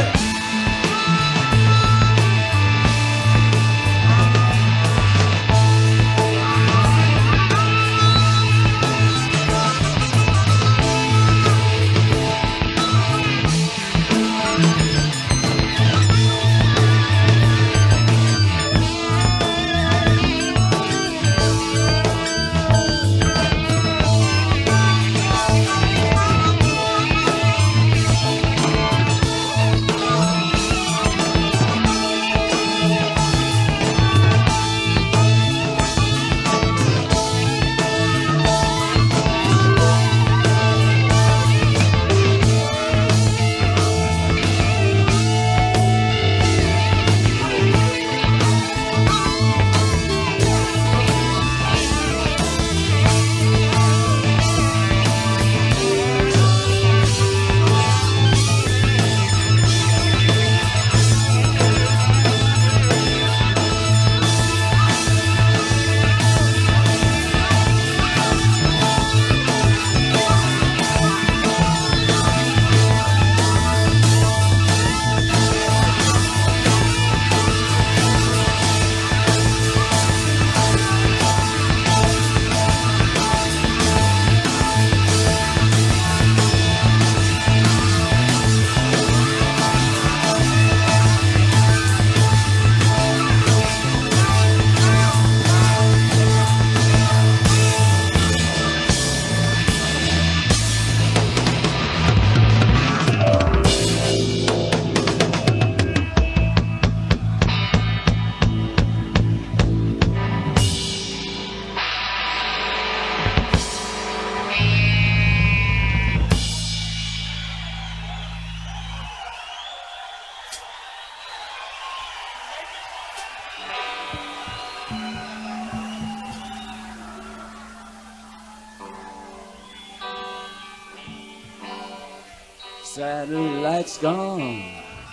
Satellite's gone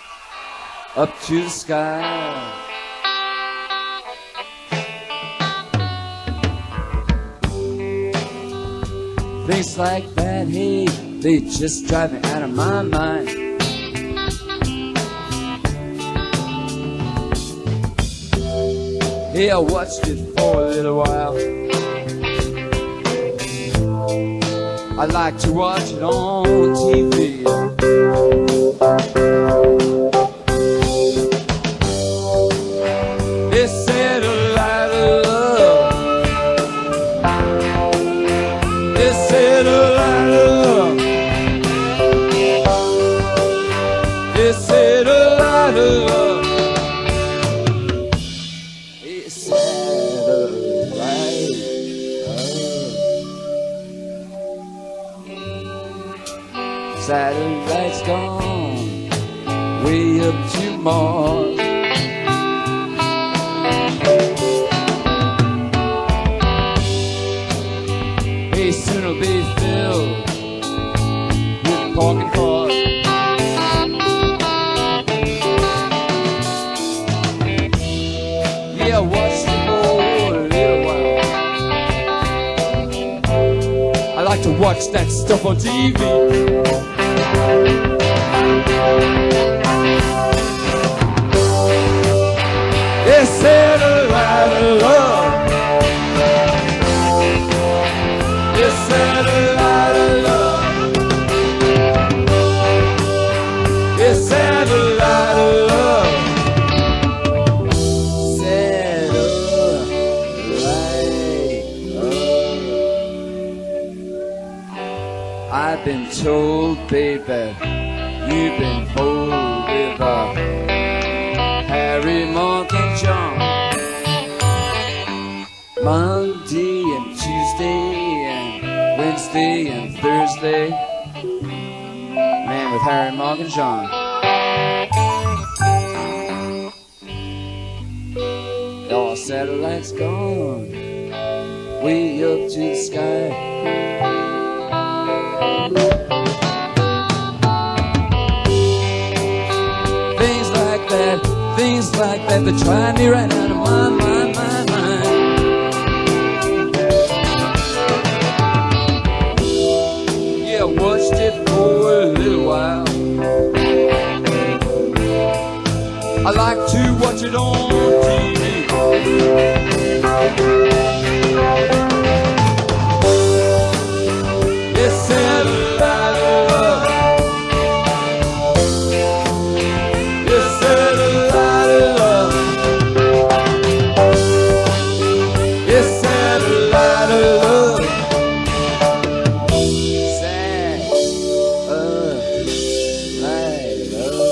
up to the sky. Things like that, hey, they just drive me out of my mind. Hey, I watched it for a little while. I like to watch it on T V. It's satellite love. It's satellite love. It's satellite love. It's satellite love. Satellite's gone way up to Mars. Hey, watch that stuff on T V. It's satellite of love. It's satellite of love. It's satellite of love. I've been told, baby, you've been fooled with uh, Harry, Mark, and John. Monday and Tuesday and Wednesday and Thursday. Man, with Harry, Mark, and John. All satellites gone, way up to the sky. Things like that, things like that, they drive me right out of my mind, my mind. Yeah, I watched it for a little while. I like to watch it on T V. It's satellite of love. It's satellite of love. It's satellite of love. Satellite of love.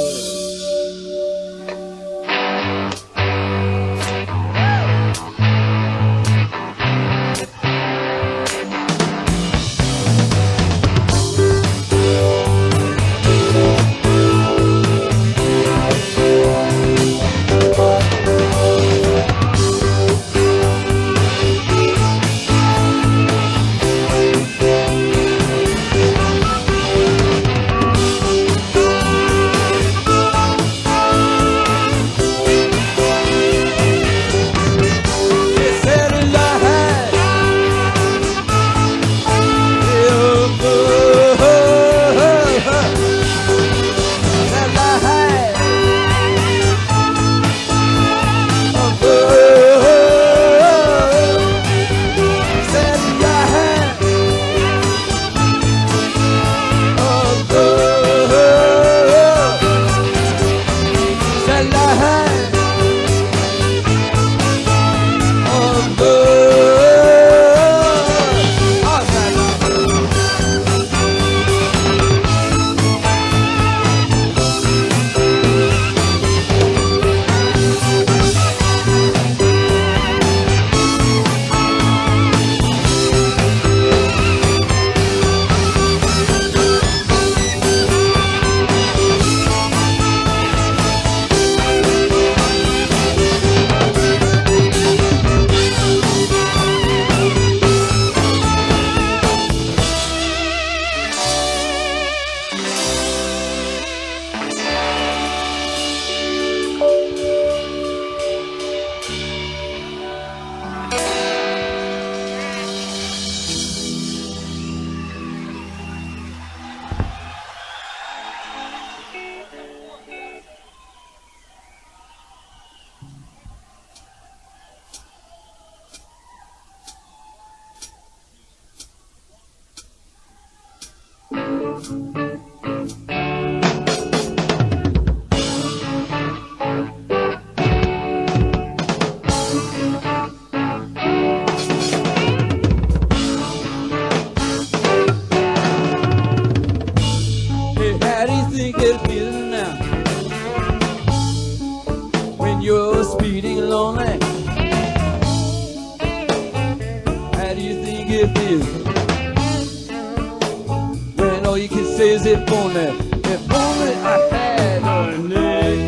If only, if only I had a neck,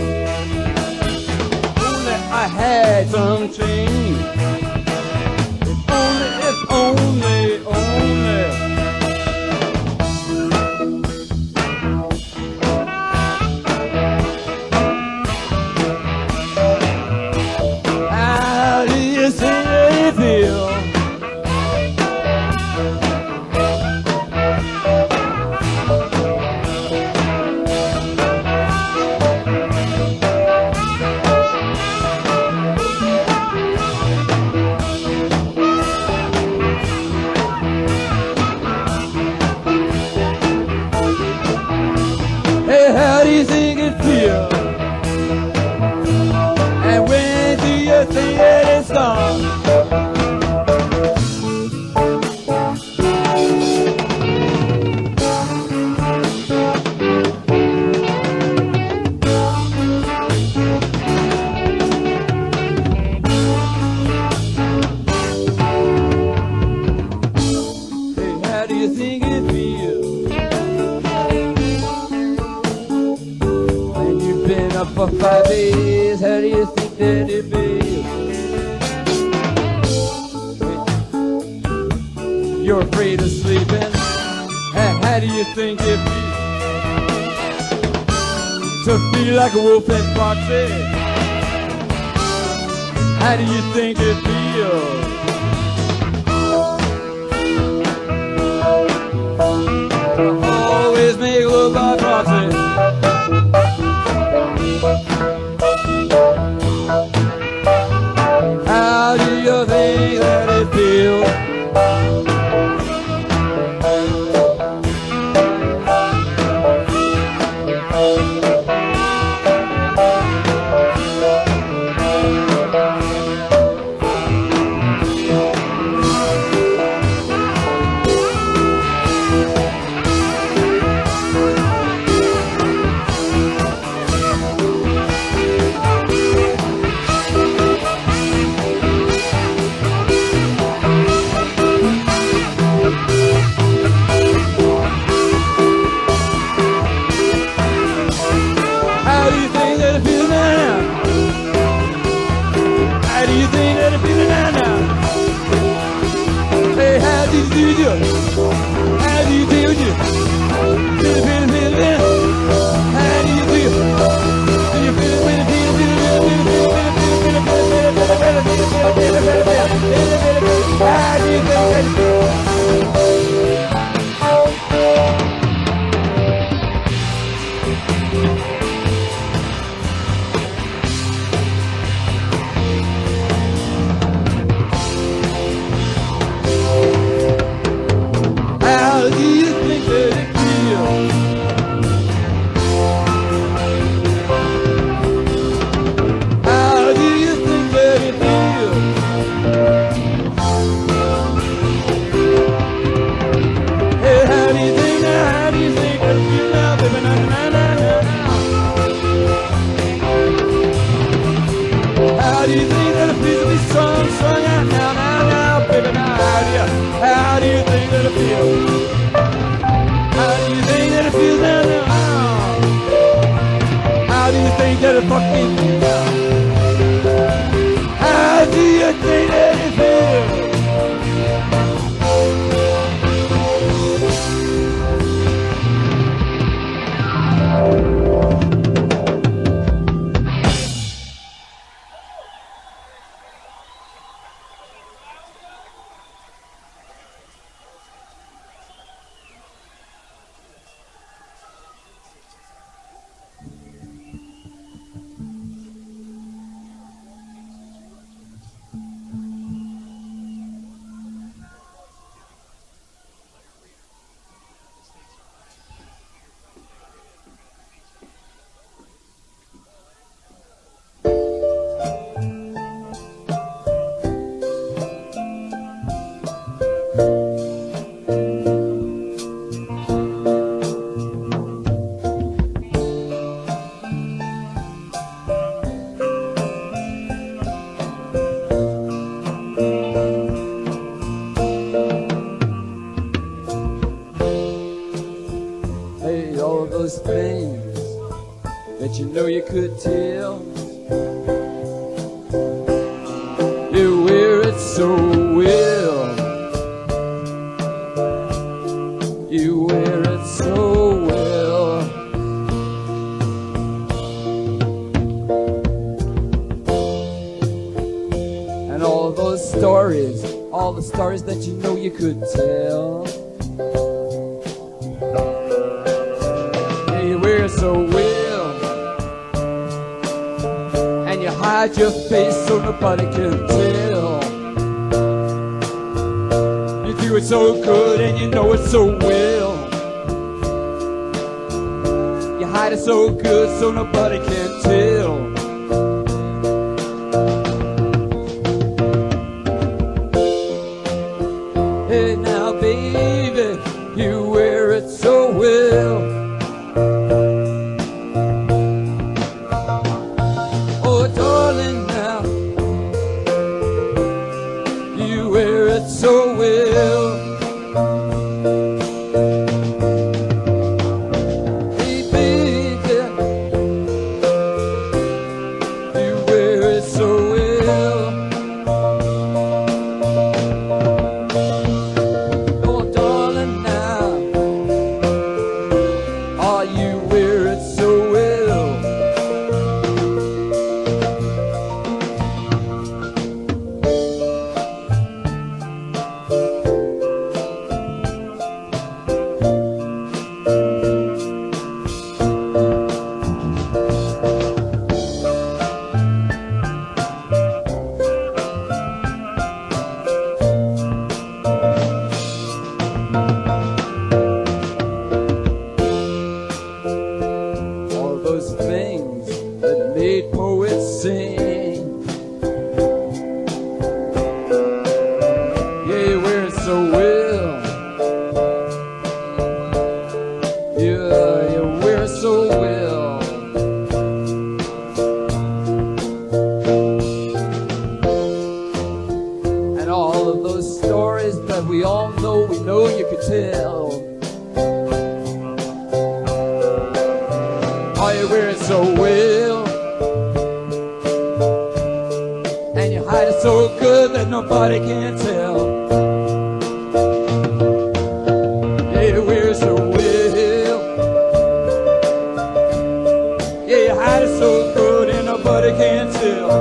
only I had some change. If only, if only, only. How do you say you feel? For five days, how do you think that it feels? You're afraid of sleeping. How, how do you think it feels to feel like a wolf in boxes? How do you think it feels? Always make love by proxy. How do you think that it feels? How do you feel? Feel, feel, feel, feel, feel. How do you feel? Do you feel it when you feel, feel, feel, feel, feel, feel, feel, feel, feel, feel, feel. How do you think that it feels? How do you think that it feels? How do you think that it feels? Hey, how do you think now? How do you think that it feels now, baby? Now, now, now, now. How do you think that it feels to be strong, strung out now, now, now, baby? Now, how do you, how do you think that it feels? How do you think that it feels now, now? How do you think that it fucking feels? How do you think that it feels? Hey, all of those things that you know you could tell, you wear it so well. You wear it so well. And all those stories, all the stories that you know you could tell, you wear it so well. And you hide your face so nobody can tell. You do it so good and you know it so well. You hide it so good so nobody can tell. could sing. Yeah, you wear it so well. Yeah, you wear it so well. And all of those stories that we all know, we know you could tell. Oh, you wear it so well. And you hide it so good that nobody can tell. Yeah, you wear it so well. Yeah, you hide it so good and nobody can tell.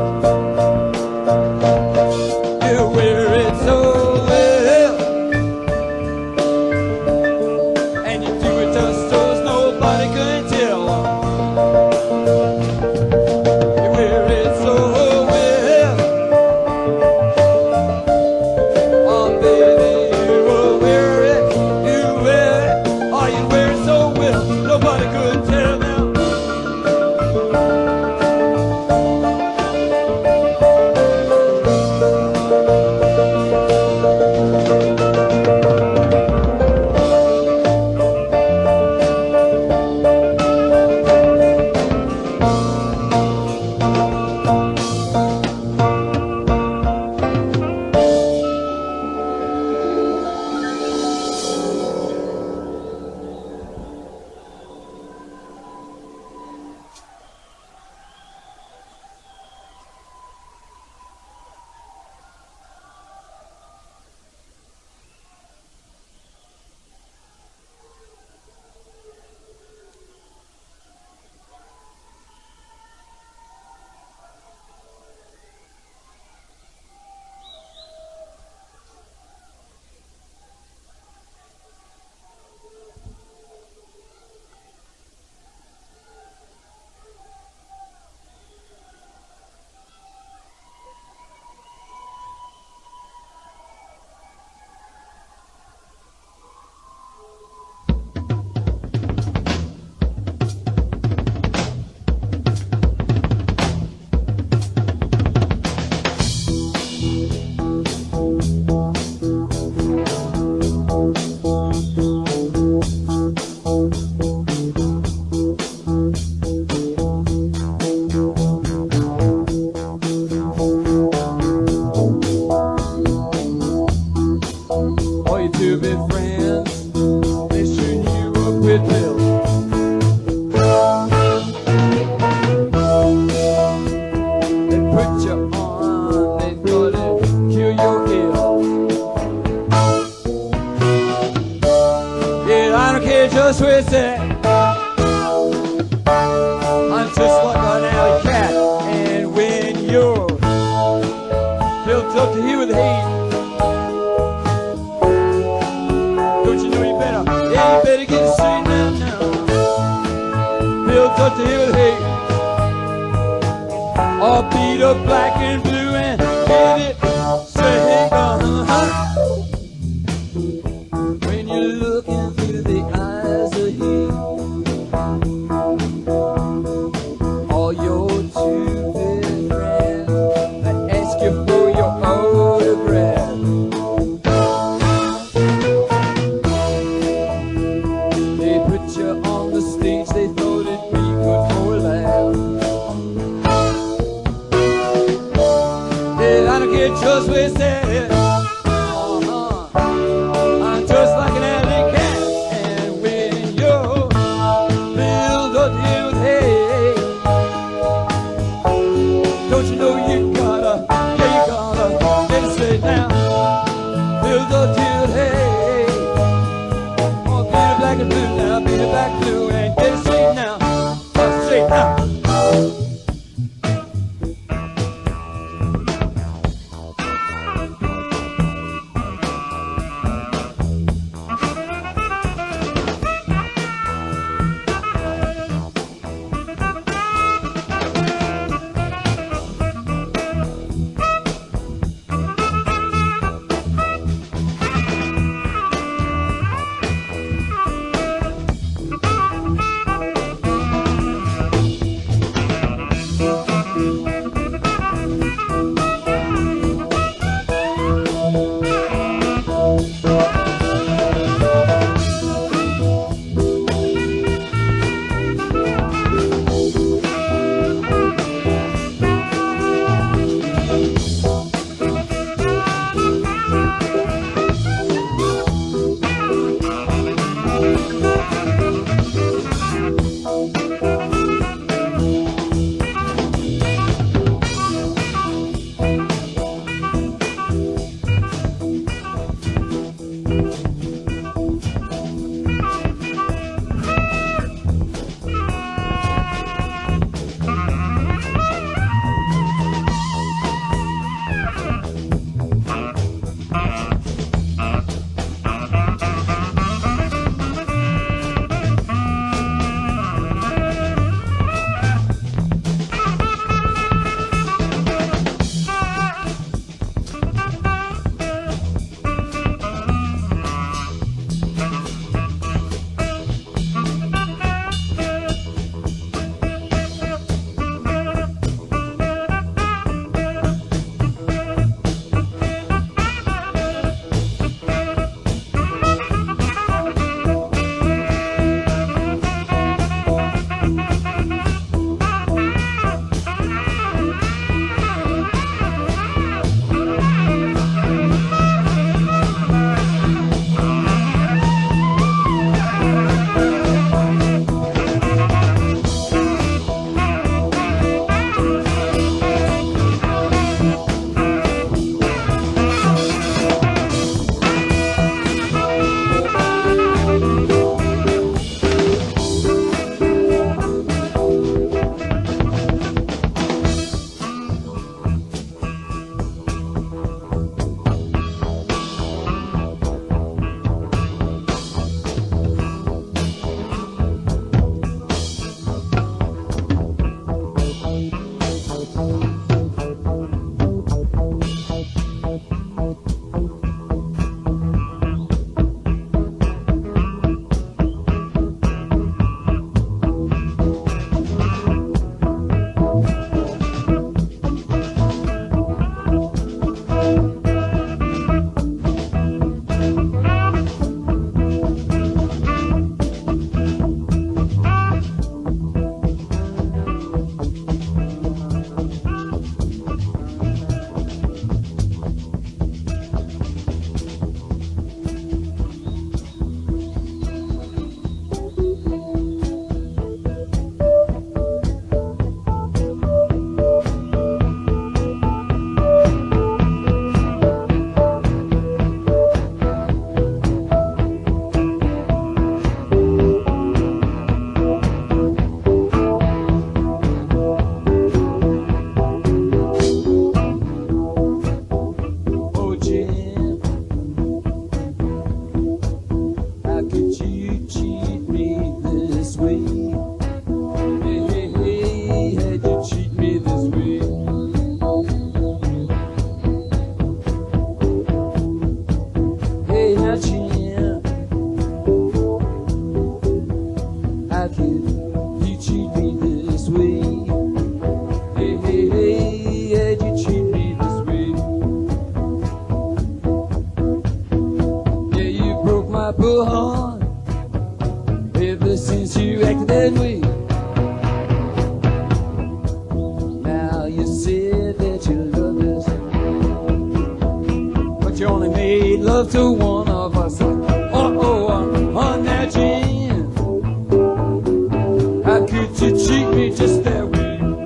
You wear it so well. And you do it just so nobody can tell. You wear it so well. Oh, baby, you will wear it. You wear it. Oh, you wear it so well. Nobody could tell now. All you two big friends, they shooting you up with pills. They put you on, they thought it'd cure your ill. Yeah, I don't care just where it's at. I'm just like an alley cat, and when you're built up to here with hate, don't you know you better, yeah, you better get it straight now, now. Built up to here with hate, all beat up black and blue and get it straight, uh-huh. When you're looking through the eyes of heat, all your two big friends that ask you for your autograph. They put you on the stage, they thought it'd be good for a laugh. Yeah, I don't care just where it's at. Uh-huh. I'm just like an alley cat, and when you're filled up here with hate, don't you know you gotta, yeah, you gotta get it straight now. Filled up here with hate, oh, beat it black and blue now, beat it black blue and get it straight now, uh, straight now. said that you loved us, but you only made love to one of us. Oh, oh, on that gin. How could you cheat me just that way?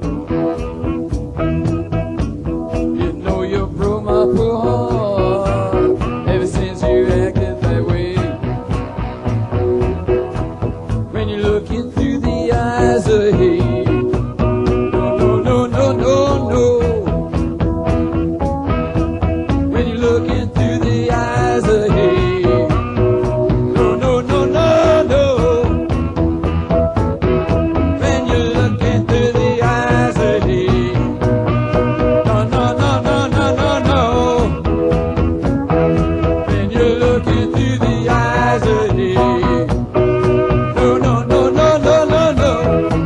You know you broke my poor heart ever since you acted that way. When you're looking through the eyes of hate, no, no, no, no, no. When you're looking through the eyes of hate, no, no, no, no, no. When you're looking through the eyes of hate, no, no, no, no, no, no, no. When you're looking through the eyes of hate, no, no, no, no, no, no, no.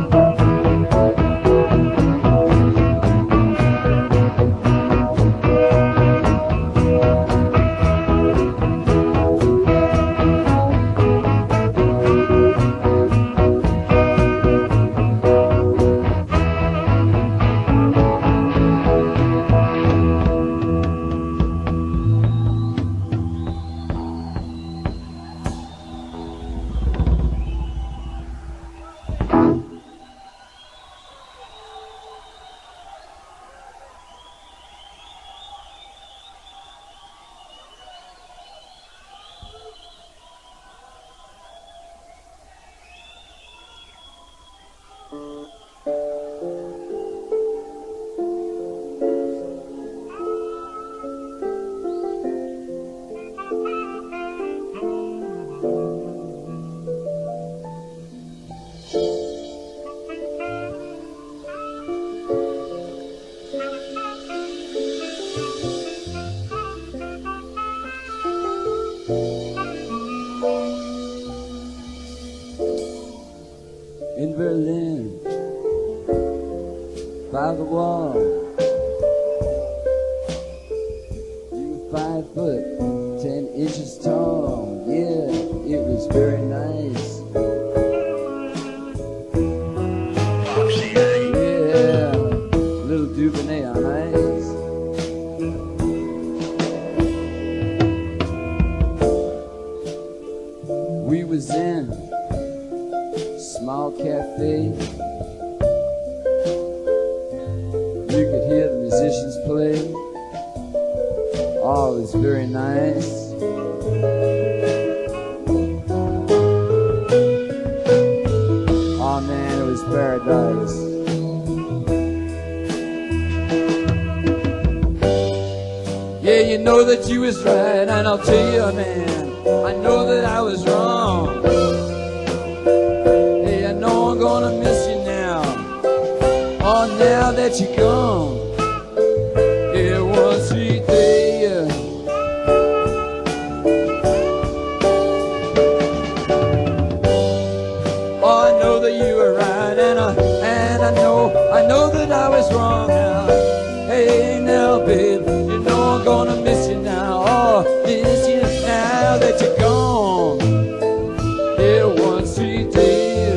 In Berlin, by the wall, you were five foot, ten inches tall. Yeah, it was very nice. Yeah, little Duvernay on ice. We was in small cafe. You could hear the musicians play. Oh, it was very nice. Oh man, it was paradise. Yeah, you know that you was right, and I'll tell you, man, I know that I was wrong. I'm gonna miss you now. Oh, now that you're gone. Yeah, one sweet day. Yeah. Oh, I know that you were right, and I and I know I know that I was wrong now. Hey, now, babe, you know I'm gonna miss you now. Oh, miss you now that you're gone. Yeah, one sweet day.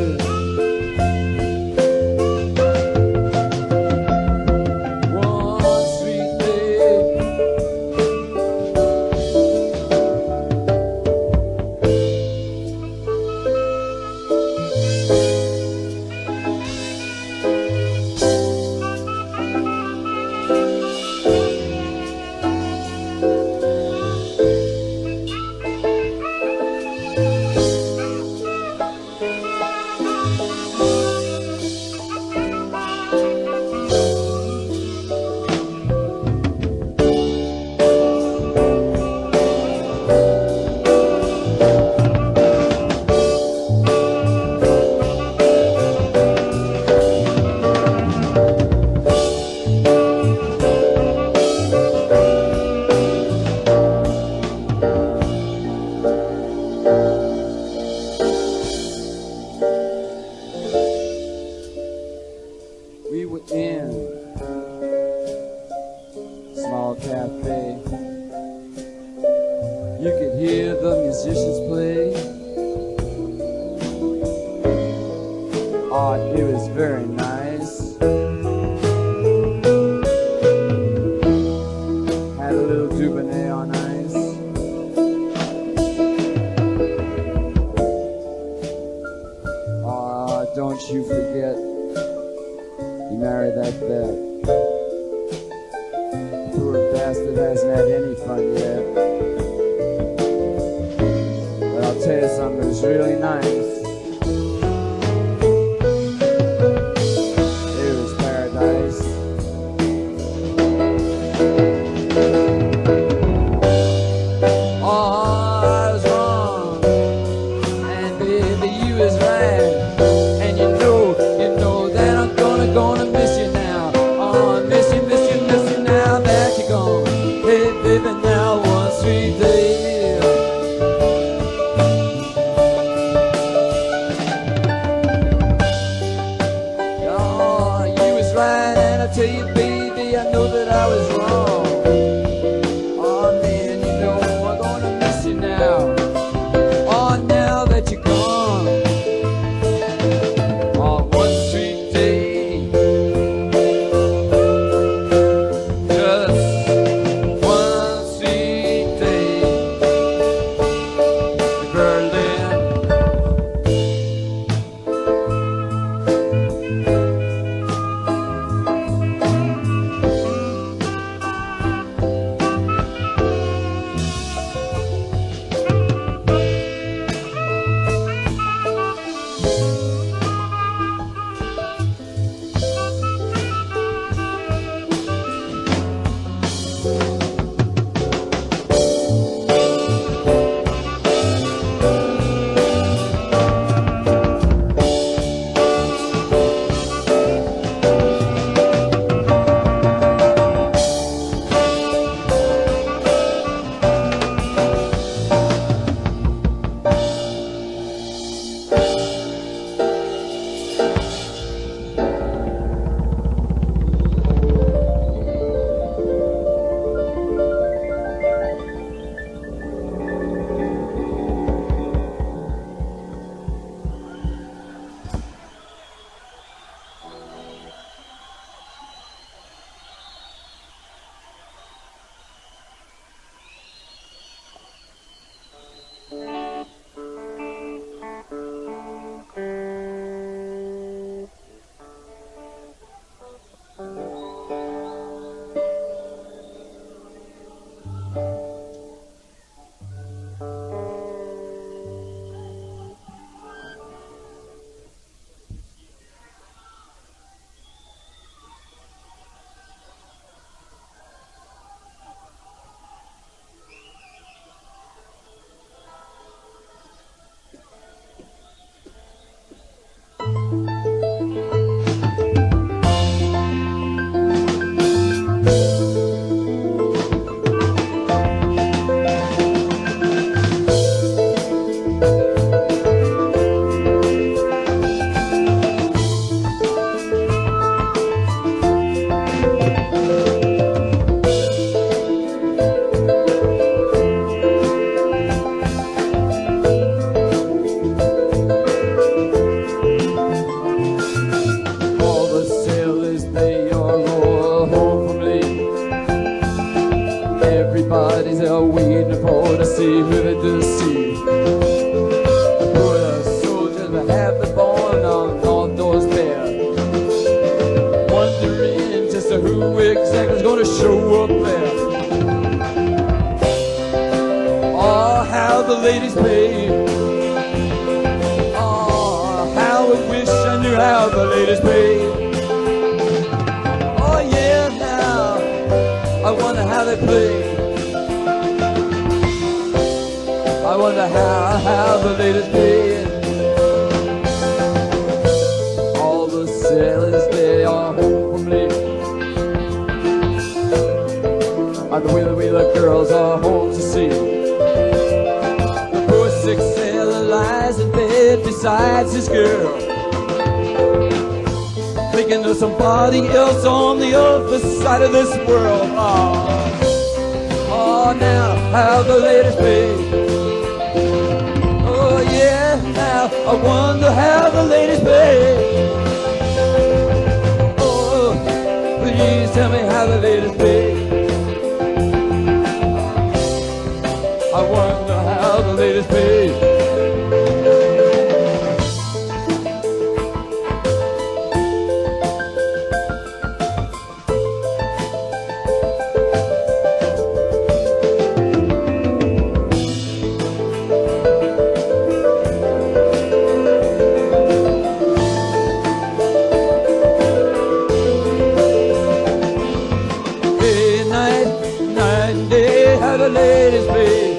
You could hear the musicians play. Oh, it was very nice. bastard hasn't had any fun yet. But I'll tell you something that's really nice. It was paradise. Oh, I was wrong, and baby, you was right. And you know, you know that I'm gonna, gonna miss you now. Oh, miss you, miss you, miss you now that you're gone. Hey, baby, now one sweet day. Oh, you was right, and I tell you, baby, I know that I was wrong. Oh, man, you know I'm gonna miss you now. Oh, now that you're gone. Oh, one sweet day. Just one sweet day. Berlin. All the sailors, they are all home from leave. Everybody's out waiting for to see who they do see. For the soldiers that have been born on North North Fair, wondering just who exactly is gonna show up there. Oh, how the ladies pay. Oh, how I wish I knew how the ladies pay. Oh yeah, now I wonder how they play. I wonder how, how the ladies pay. All the sailors, they are home from leave. And the wheeler wheeler girls are home to see. The poor sick sailor lies in bed besides his girl, thinking of somebody else on the other side of this world. Oh, oh now how the ladies pay. Oh yeah, now I wonder how the ladies pay. Oh, please tell me how the ladies pay. I wonder how the ladies pay. how the ladies play.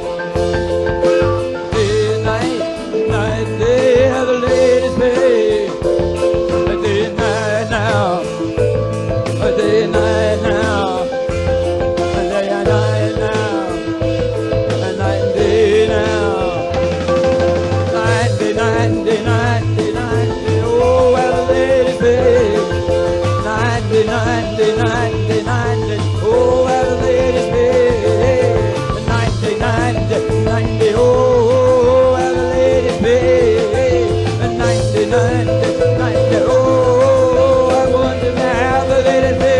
Day and night, night and day, how the ladies play. Day and night now, day and night now, day and night now, night and day now. Night, day, night, day, night, day, night, day, oh, how the ladies play. Night, day, night, day, night, day, night, day, oh, how the ladies play. Night, day, night, day, night, day, oh, how the ladies play. Night, day, night, day, night, day, oh, I wonder how the ladies play.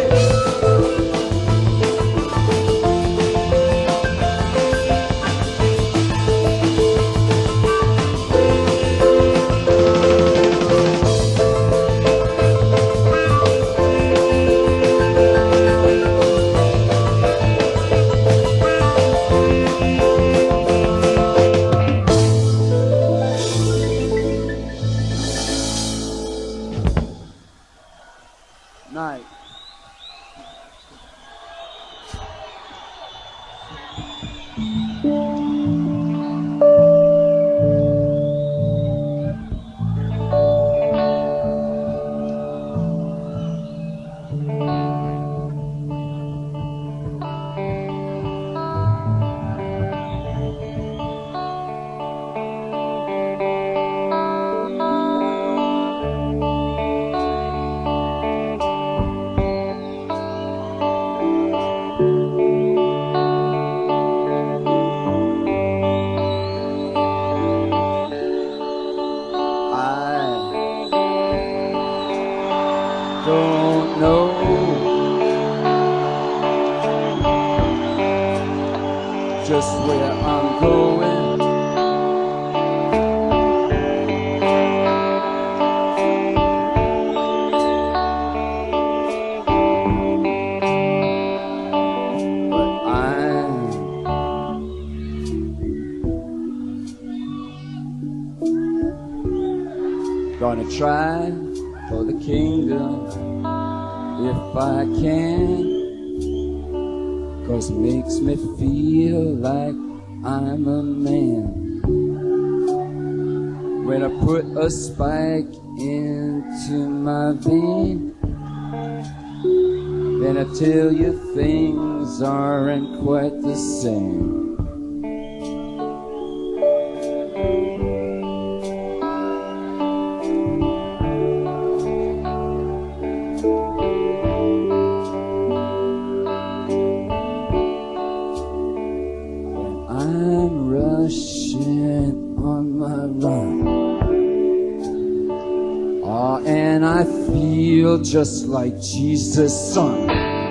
Night. Don't know just where I'm going. But I'm gonna try for the kingdom if I can, 'cause it makes me feel like I'm a man. When I put a spike into my vein, then I tell you things aren't quite the same. I'm rushing on my run, oh, and I feel just like Jesus' son.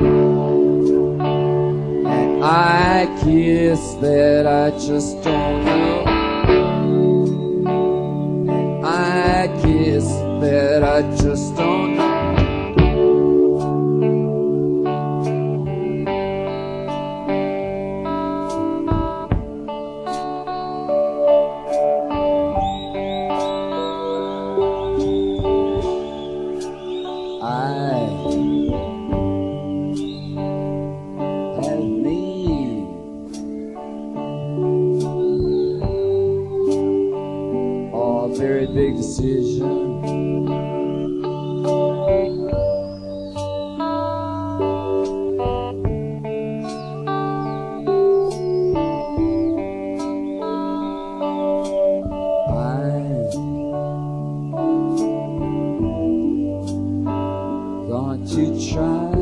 And I guess that I just don't know, and I guess that I just don't know. Very big decision. I'm going to try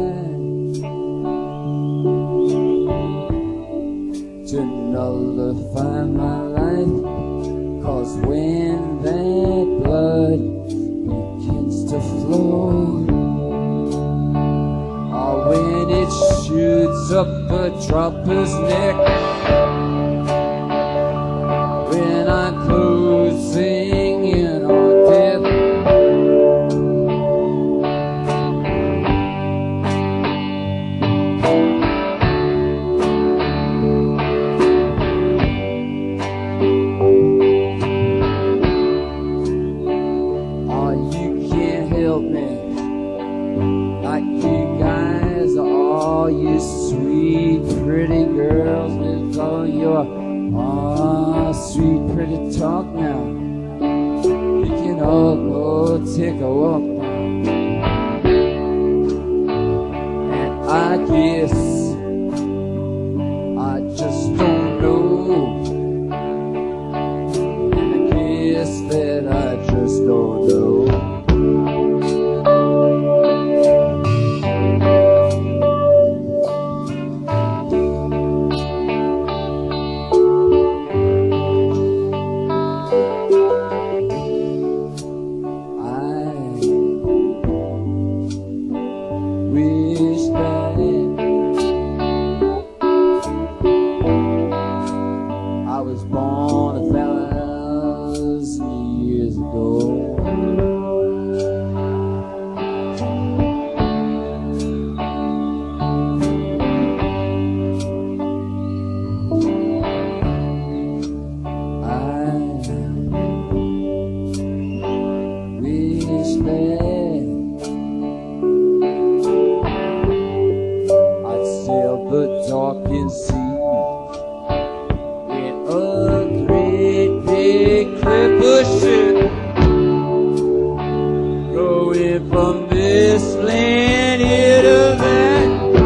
to nullify my life, 'cause when that blood begins to flow, or when it shoots up a dropper's neck, when I'm closing in on death, like you guys all used sweet, pretty girls with all your ah, sweet, pretty talk now. We can all go take a walk now. And I guess I just don't know. And I guess that I just don't know. I'd sail the darkened sea in a great big clipper ship, going from this land here to that.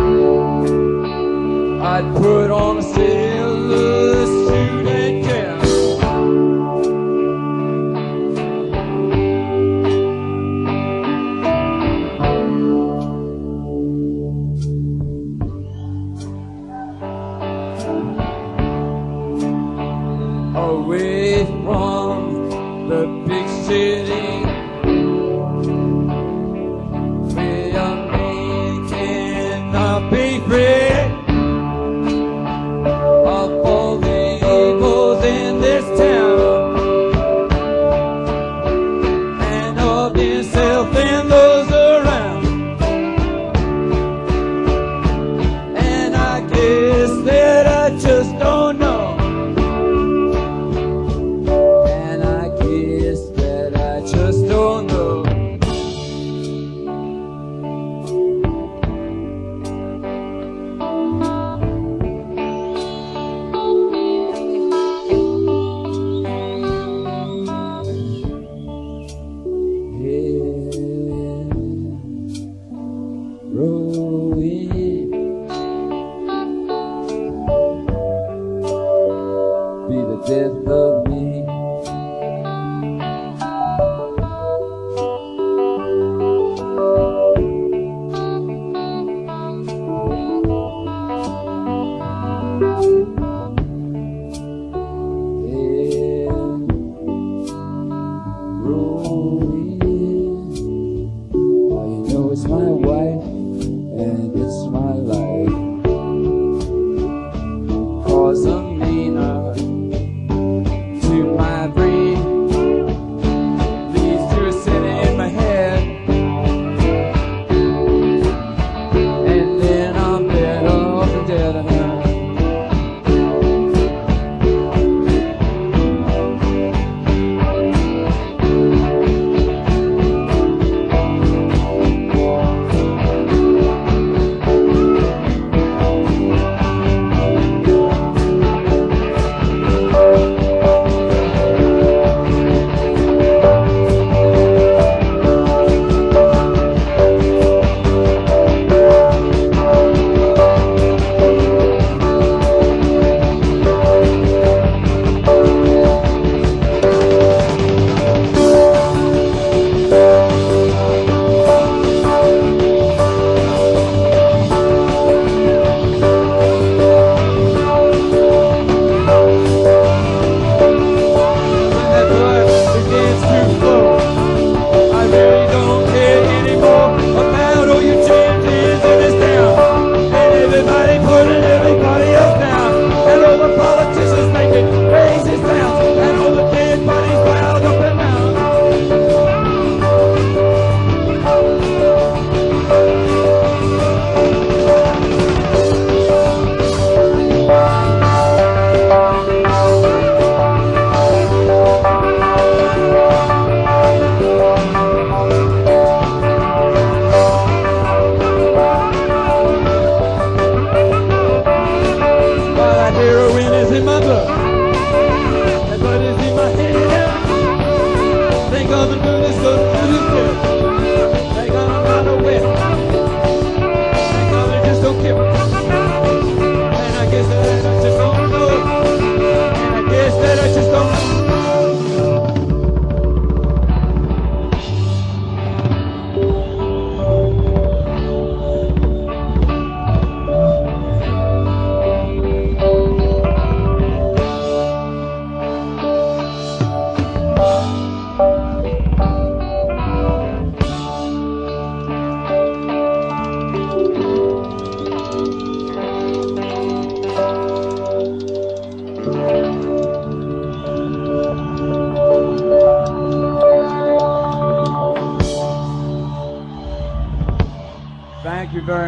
I'd put on a sailor's suit and cap. Away from the big city, where a man cannot be free of all the evils in this town, and of himself and those around. And I guess that I just don't know.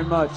much.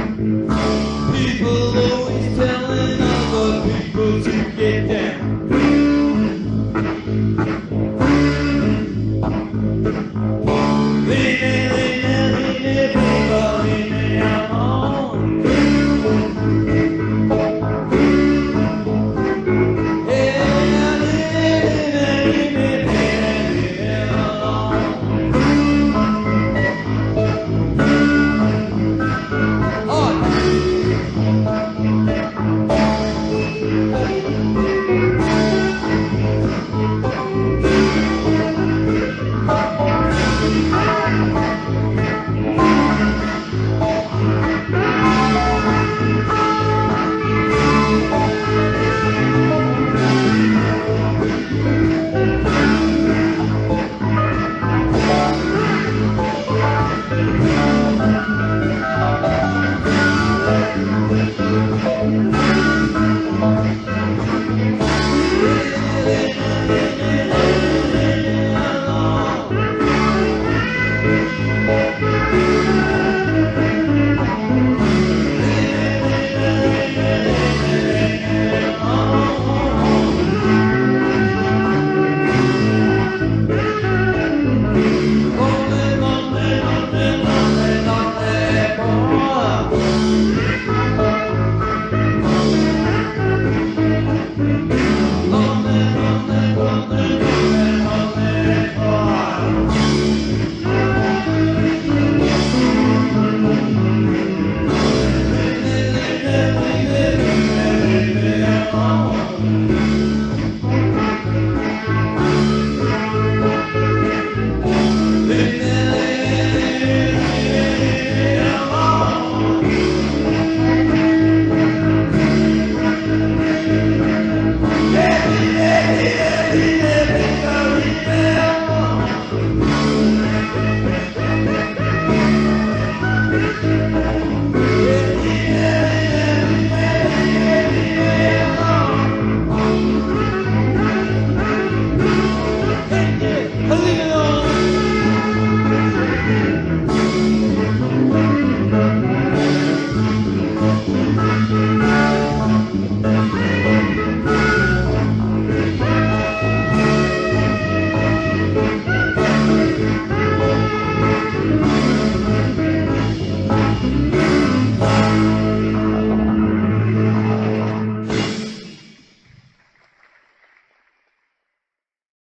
People always telling other people to get down.